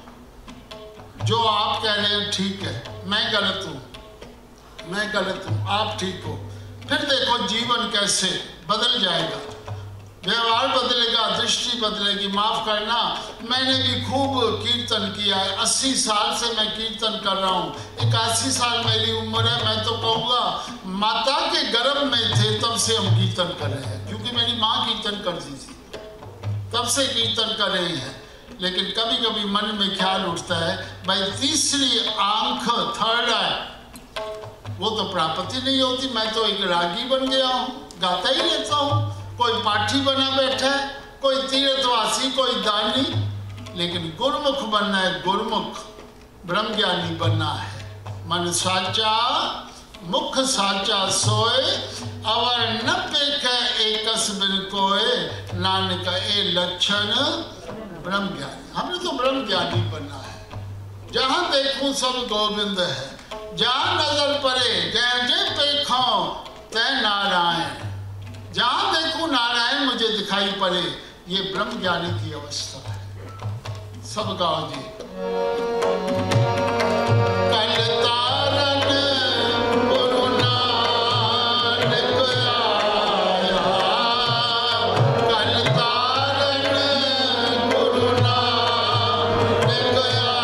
जो आप कह रहे हैं ठीक है, मैं गलत हूँ, मैं गलत हूँ, आप ठीक हो। फिर देखो जीवन कैसे बदल जाएगा, व्यवहार बदलेगा, दृष्टि बदलेगी। माफ करना, मैंने भी खूब कीर्तन किया है। अस्सी साल से मैं कीर्तन कर रहा हूँ। इक्यासी साल मेरी उम्र है। मैं तो कहूँगा माता के गर्भ में थे तब से हम कीर्तन कर रहे हैं, क्योंकि मेरी माँ कीर्तन करती थी, तब से कीर्तन कर रही है। लेकिन कभी कभी मन में ख्याल उठता है, भाई तीसरी आंख, थर्ड आई, वो तो प्राप्ति नहीं होती। मैं तो एक रागी बन गया हूँ, गाता ही रहता हूँ। कोई पाठी बना बैठा है, कोई तीर्थवासी, कोई दानी। लेकिन गुरमुख बनना है, गुरमुख ब्रह्मज्ञानी बनना है। मन साचा मुख साचा सोए, अवर न पेखे एकस बिन कोए, नानक ए लक्षण ब्रह्मज्ञानी। हमने तो ब्रह्मज्ञानी बनना है। जहाँ देखूं सब गोविंद है, जहाँ नजर पड़े जय जय पेखों तय नारायण। जहाँ देखूं नारायण मुझे दिखाई पड़े, ये ब्रह्म ज्ञानी की अवस्था है। सब गाओ जी। कल तारन गुरु नानक आया, कल तारन गुरु नानक आया,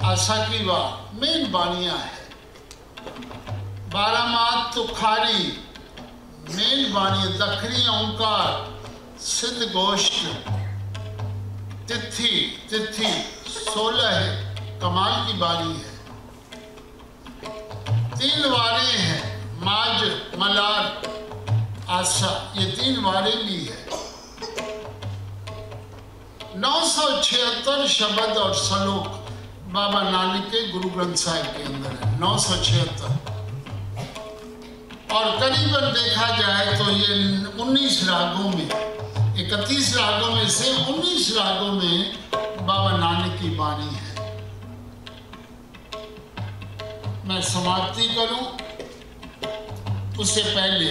आशा की बात मेन बानियां है। बारामात तुखारी मेन बानी, दखनी ओंकार, सिद्ध गोष्ठ, तिथि तिथि सोलह है, कमाल की बानी है। तीन वारे हैं, माज, मलार, आशा, ये तीन वारे भी है। नौ सौ छिहत्तर शब्द और श्लोक बाबा नानक के गुरु ग्रंथ साहिब के अंदर है, नौ सौ छिहत्तर। और करीबन देखा जाए तो ये उन्नीस रागों में, इकतीस रागों में से उन्नीस रागों में बाबा नानक की वाणी है। मैं समाप्ति करूं उससे पहले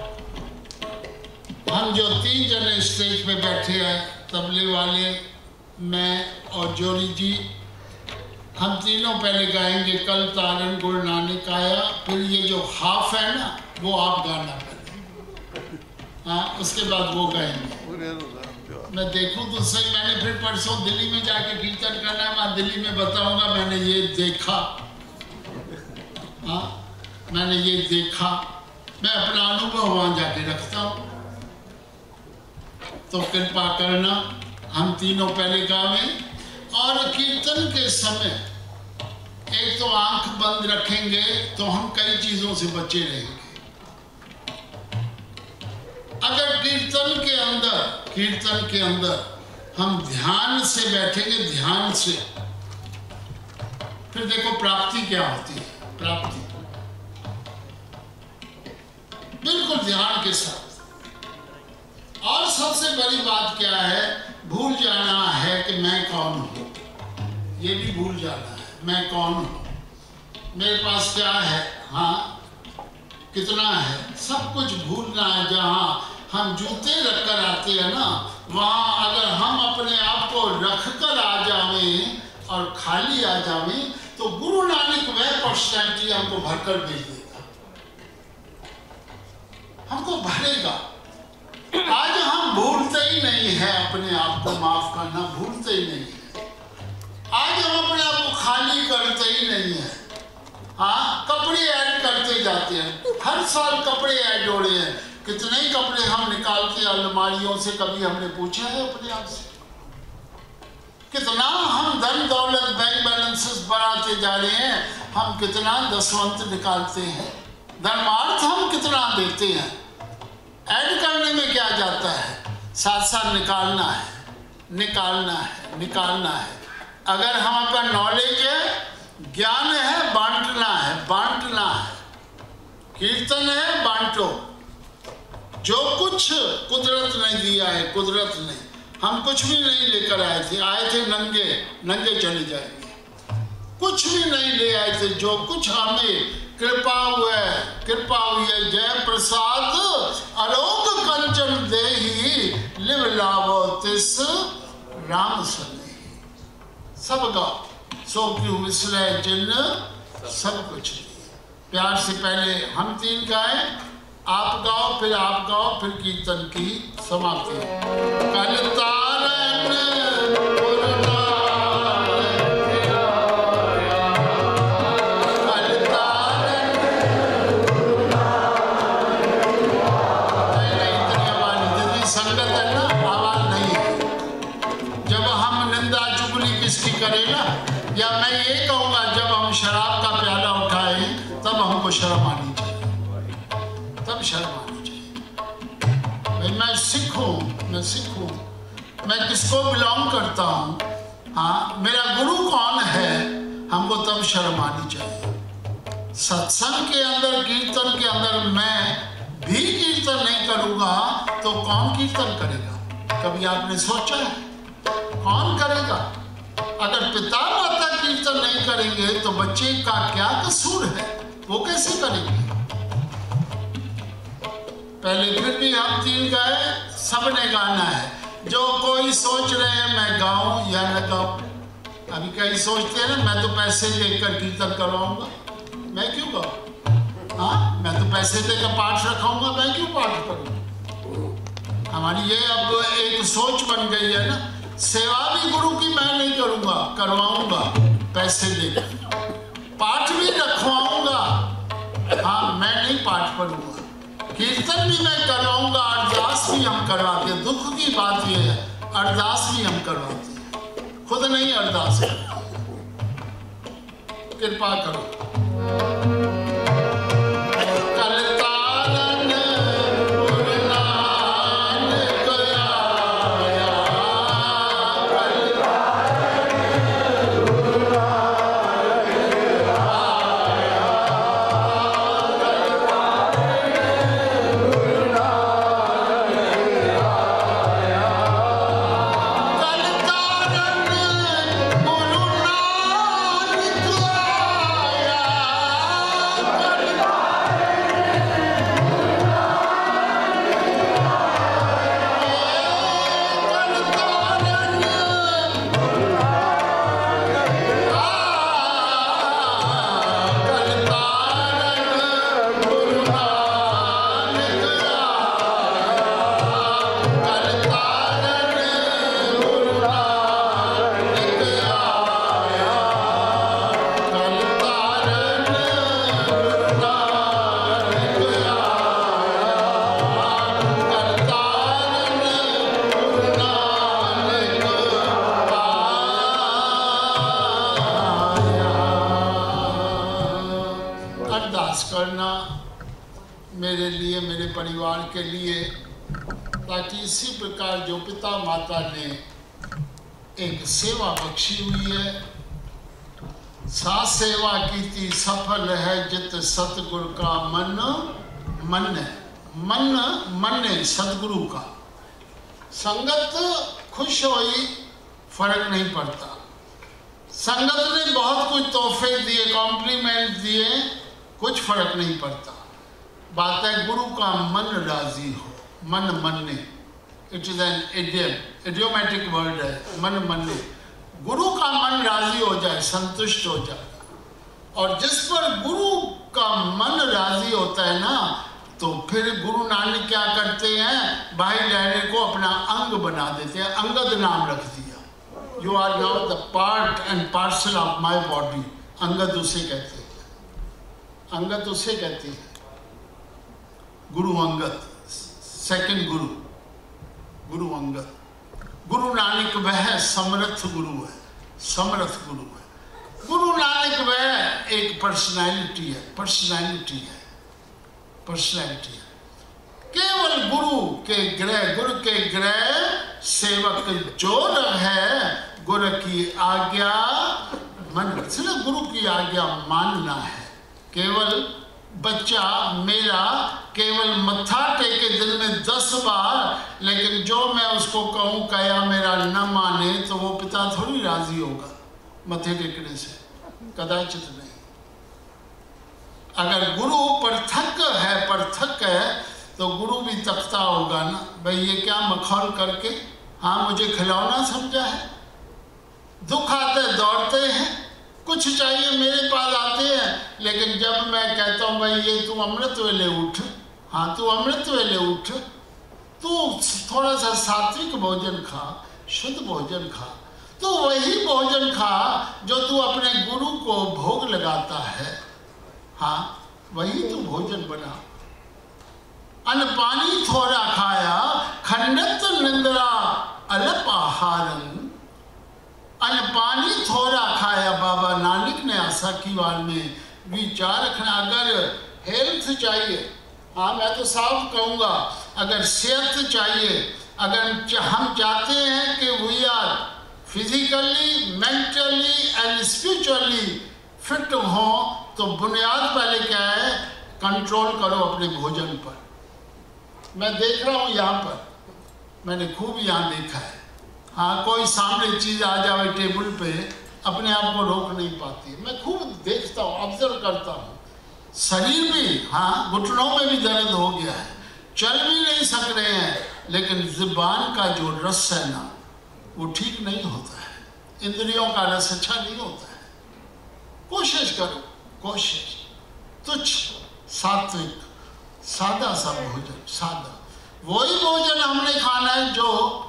हम जो तीन जने स्टेज पे बैठे हैं, तबले वाले, मैं और जोरी जी, हम तीनों पहले गाएंगे कल तारन गुरु नानक आया, फिर ये जो हाफ है ना वो आप गाना पहले, हाँ उसके बाद वो गाएंगे। मैं देखूं तो सही, मैंने फिर परसों दिल्ली में जाके कीर्तन करना है, मैं दिल्ली में बताऊंगा मैंने ये देखा, हाँ मैंने ये देखा, मैं अपना अनुभव वहां जाके रखता हूँ। तो कृपा करना हम तीनों पहले गावें, और कीर्तन के समय एक तो आंख बंद रखेंगे तो हम कई चीजों से बचे रहेंगे। अगर कीर्तन के अंदर कीर्तन के अंदर हम ध्यान से बैठेंगे, ध्यान से, फिर देखो प्राप्ति क्या होती है। प्राप्ति बिल्कुल ध्यान के साथ। और सबसे बड़ी बात क्या है, भूल जाना है कि मैं कौन हूं, ये भी भूल जाना है, मैं कौन हूं, मेरे पास क्या है, हाँ कितना है, सब कुछ भूलना है। जहां हम जूते रखकर आते हैं ना, वहां अगर हम अपने आप को रखकर आ जावें और खाली आ जावें तो गुरु नानक वह पर्सनैलिटी हमको भरकर भेज देगा, हमको भरेगा। आज हम भूलते ही नहीं है अपने आप को, माफ करना भूलते ही नहीं है। आज हम अपने आप को खाली करते ही नहीं है। हाँ, कपड़े ऐड करते जाते हैं, हर साल कपड़े ऐड हो रहे हैं। कितने ही कपड़े हम निकालते हैं अलमारियों से, कभी हमने पूछा है अपने आप से? कितना हम धन दौलत बैंक बैलेंसेस बढ़ाते जा रहे हैं, हम कितना दसवंत निकालते हैं, धर्मार्थ हम कितना देते हैं। ऐड करने में क्या जाता है, साथ साथ निकालना है, निकालना है, निकालना है। अगर हमारे पास नॉलेज है, ज्ञान है, बांटना है, बांटना है। कीर्तन है, बांटो। जो कुछ कुदरत ने दिया है, कुदरत ने, हम कुछ भी नहीं लेकर आए थे, आए थे नंगे, नंगे चले जाएंगे। कुछ भी नहीं ले आए थे, जो कुछ हमें कृपा हुए, कृपा हुई, जय प्रसाद अरोग कंचन देही, लिव लावो तिस राम सनेही। सब गाओ, सो क्यों विसरे जिन्न सब कुछ। प्यार से पहले हम तीन गाएं, आप गाओ, फिर आप गाओ, फिर कीर्तन की समाप्ति। कल तारन या मैं ये कहूँगा, जब हम शराब का प्याला उठाए तब हमको शर्म आनी चाहिए, तब शर्म आनी चाहिए। भाई मैं सिख हूँ, मैं सिख हूँ, मैं किसको बिलोंग करता हूँ, हाँ मेरा गुरु कौन है, हमको तब शर्म आनी चाहिए। सत्संग के अंदर, कीर्तन के अंदर मैं भी कीर्तन नहीं करूँगा तो कौन कीर्तन करेगा? कभी आपने सोचा है कौन करेगा? अगर पिता माता कीर्तन नहीं करेंगे तो बच्चे का क्या कसूर है, वो कैसे करेंगे? पहले फिर भी हम तीन गाए, सबने गाना है। जो कोई सोच रहे हैं मैं गाऊं या न गाऊं, अभी कई सोचते हैं ना मैं तो पैसे देकर कीर्तन करवाऊंगा, मैं क्यों गाऊं? हाँ, मैं तो पैसे देकर पाठ रखाऊंगा, मैं क्यों पाठ करूं? हमारी ये अब एक सोच बन गई है ना, सेवा भी गुरु की मैं नहीं करूंगा, करवाऊंगा, पैसे देकर। पाठ भी रखवाऊंगा, हाँ मैं नहीं पाठ पढ़ूंगा, कीर्तन भी मैं करवाऊंगा, अरदास भी हम करवाते हैं। दुख की बात यह है अरदास भी हम करवाते हैं, खुद नहीं अरदास करते। कृपा करो। करना मेरे लिए, मेरे परिवार के लिए, ताकि इसी प्रकार जो पिता माता ने एक सेवा बख्शी हुई है, सा सेवा की थी सफल है जित सतगुरु का मन मन है। मन मन है सतगुरु का। संगत खुश हुई फर्क नहीं पड़ता। संगत ने बहुत कुछ तोहफे दिए, कॉम्प्लीमेंट दिए, कुछ फर्क नहीं पड़ता। बात है गुरु का मन राजी हो। मन मनने, it is an idiom, idiomatic word है, मन मनने। गुरु का मन राजी हो जाए, संतुष्ट हो जाए। और जिस पर गुरु का मन राजी होता है ना, तो फिर गुरु नानक क्या करते हैं, भाई लहरे को अपना अंग बना देते हैं। अंगद नाम रख दिया। You are now the part and parcel of my body. Angad उसे कहते हैं, अंगद उसे कहते हैं, गुरु अंगद, सेकंड गुरु, गुरु अंगद। गुरु नानक वह समर्थ गुरु है, समर्थ गुरु है। गुरु नानक वह एक पर्सनैलिटी है, पर्सनैलिटी है, पर्सनैलिटी है। केवल गुरु के ग्रह, गुरु के ग्रह सेवक जो है, गुरु की आज्ञा मन, सिर्फ गुरु की आज्ञा मानना है। केवल बच्चा मेरा केवल मत्था टेके दिन में दस बार, लेकिन जो मैं उसको कहूँ कया मेरा न माने, तो वो पिता थोड़ी राजी होगा मत्थे टेकने से, कदाचित नहीं। अगर गुरु पर्थक है, पर्थक है, तो गुरु भी तकता होगा ना, भाई ये क्या मखौल करके, हाँ मुझे खिलौना समझा है। दुख आते दौड़ते हैं, कुछ चाहिए मेरे पास आते हैं, लेकिन जब मैं कहता हूँ भाई ये तू अमृत वेले उठ, हाँ तू अमृत वेले उठ, तू थोड़ा सा सात्विक भोजन खा, शुद्ध भोजन खा, तो वही भोजन खा जो तू अपने गुरु को भोग लगाता है, हाँ वही तू भोजन बना। अन्न पानी थोड़ा खाया, खंडत निंद्रा अल्प आहारन। अन्न पानी थोड़ा खाया, बाबा नानक ने आशा की वार में विचार रखना। अगर हेल्थ चाहिए, हाँ मैं तो साफ कहूँगा, अगर सेहत चाहिए, अगर हम चाहते हैं कि we are physically, mentally and spiritually fit हो, तो बुनियाद पहले क्या है, कंट्रोल करो अपने भोजन पर। मैं देख रहा हूँ यहाँ पर, मैंने खूब यहाँ देखा है, हाँ कोई सामने चीज़ आ जाए टेबल पे, अपने आप को रोक नहीं पाती। मैं खूब देखता हूँ, ऑब्जर्व करता हूँ। शरीर में, हाँ घुटनों में भी दर्द हो गया है, चल भी नहीं सक रहे हैं, लेकिन ज़ुबान का जो रस है ना, वो ठीक नहीं होता है। इंद्रियों का रस अच्छा नहीं होता है। कोशिश करो, कोशिश, तुच्छ, सात्विक, सादा सा भोजन, सादा। वही भोजन हमने खाना है जो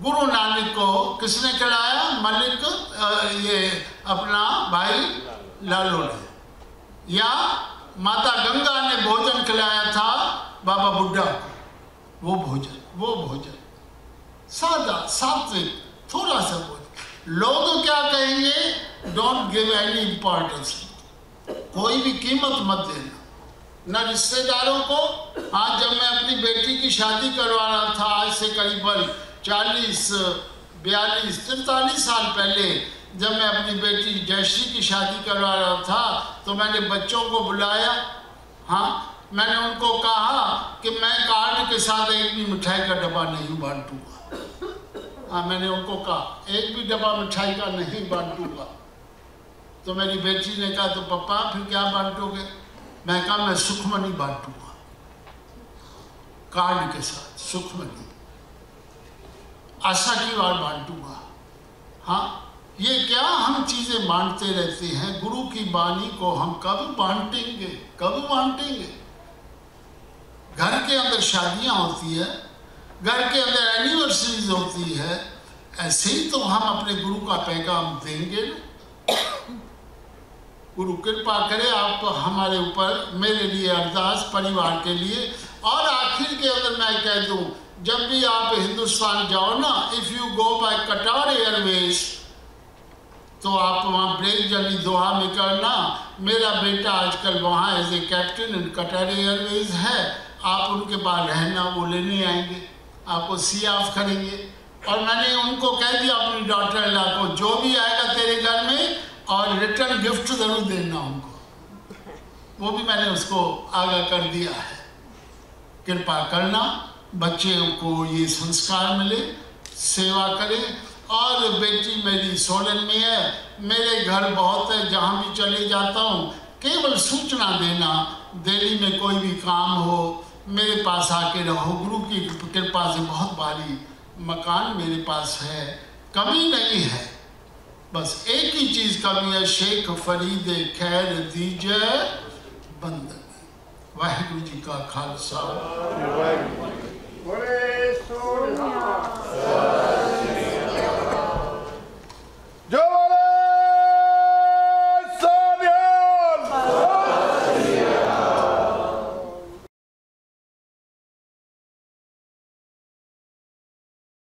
गुरु नानक को किसने खिलाया? मलिक ये अपना भाई लालू ने, या माता गंगा ने भोजन खिलाया था बाबा बुड्ढा को। वो भोजन वो भोजन सादा सात्विक थोड़ा सा भोजन। लोग क्या कहेंगे? डोंट गिव एनी इंपॉर्टेंस, कोई भी कीमत मत देना ना रिश्तेदारों को। आज जब मैं अपनी बेटी की शादी करवा रहा था, आज से करीबन चालीस बयालीस तिरतालीस साल पहले, जब मैं अपनी बेटी जयश्री की शादी करवा रहा था, तो मैंने बच्चों को बुलाया। हाँ, मैंने उनको कहा कि मैं कार्ड के साथ एक भी मिठाई का डब्बा नहीं बांटूंगा। हाँ, मैंने उनको कहा एक भी डब्बा मिठाई का नहीं बांटूंगा। तो मेरी बेटी ने कहा, तो पापा फिर क्या बांटोगे? मैं कहा, मैं सुखमनी बांटूंगा, कार्ड के साथ सुखमनी, आशा की बार बांटूंगा। हाँ, ये क्या हम चीजें बांटते रहते हैं? गुरु की वाणी को हम कब बांटेंगे? कब बांटेंगे? घर के अंदर शादियां होती है, घर के अंदर एनिवर्सरीज होती है, ऐसे ही तो हम अपने गुरु का पैगाम देंगे ना। गुरु कृपा करे आप हमारे ऊपर, मेरे लिए अरदास, परिवार के लिए। और आखिर के अंदर मैं कह दूं, जब भी आप हिंदुस्तान जाओ ना, if you go by Qatar Airways, तो आप वहाँ ब्रेक जर्नी दोहा में करना। मेरा बेटा आजकल वहाँ एज ए कैप्टन इन कटार एयरवेज है। आप उनके पास रहना, वो लेने आएंगे, आपको सी ऑफ करेंगे। और मैंने उनको कह दिया अपनी डॉटर ला को, जो भी आएगा तेरे घर में, और रिटर्न गिफ्ट जरूर देना उनको। वो भी मैंने उसको आगाह कर दिया है। कृपा करना, बच्चे को ये संस्कार मिले, सेवा करें। और बेटी मेरी सोलन में है, मेरे घर बहुत है, जहाँ भी चले जाता हूँ केवल सूचना देना, दिल्ली में कोई भी काम हो मेरे पास आके रहो। गुरु की कृपा से बहुत भारी मकान मेरे पास है, कमी नहीं है। बस एक ही चीज कमी है, शेख फरीद खैर दीजिए बंदगी। वाहिगुरु जी का खालसा।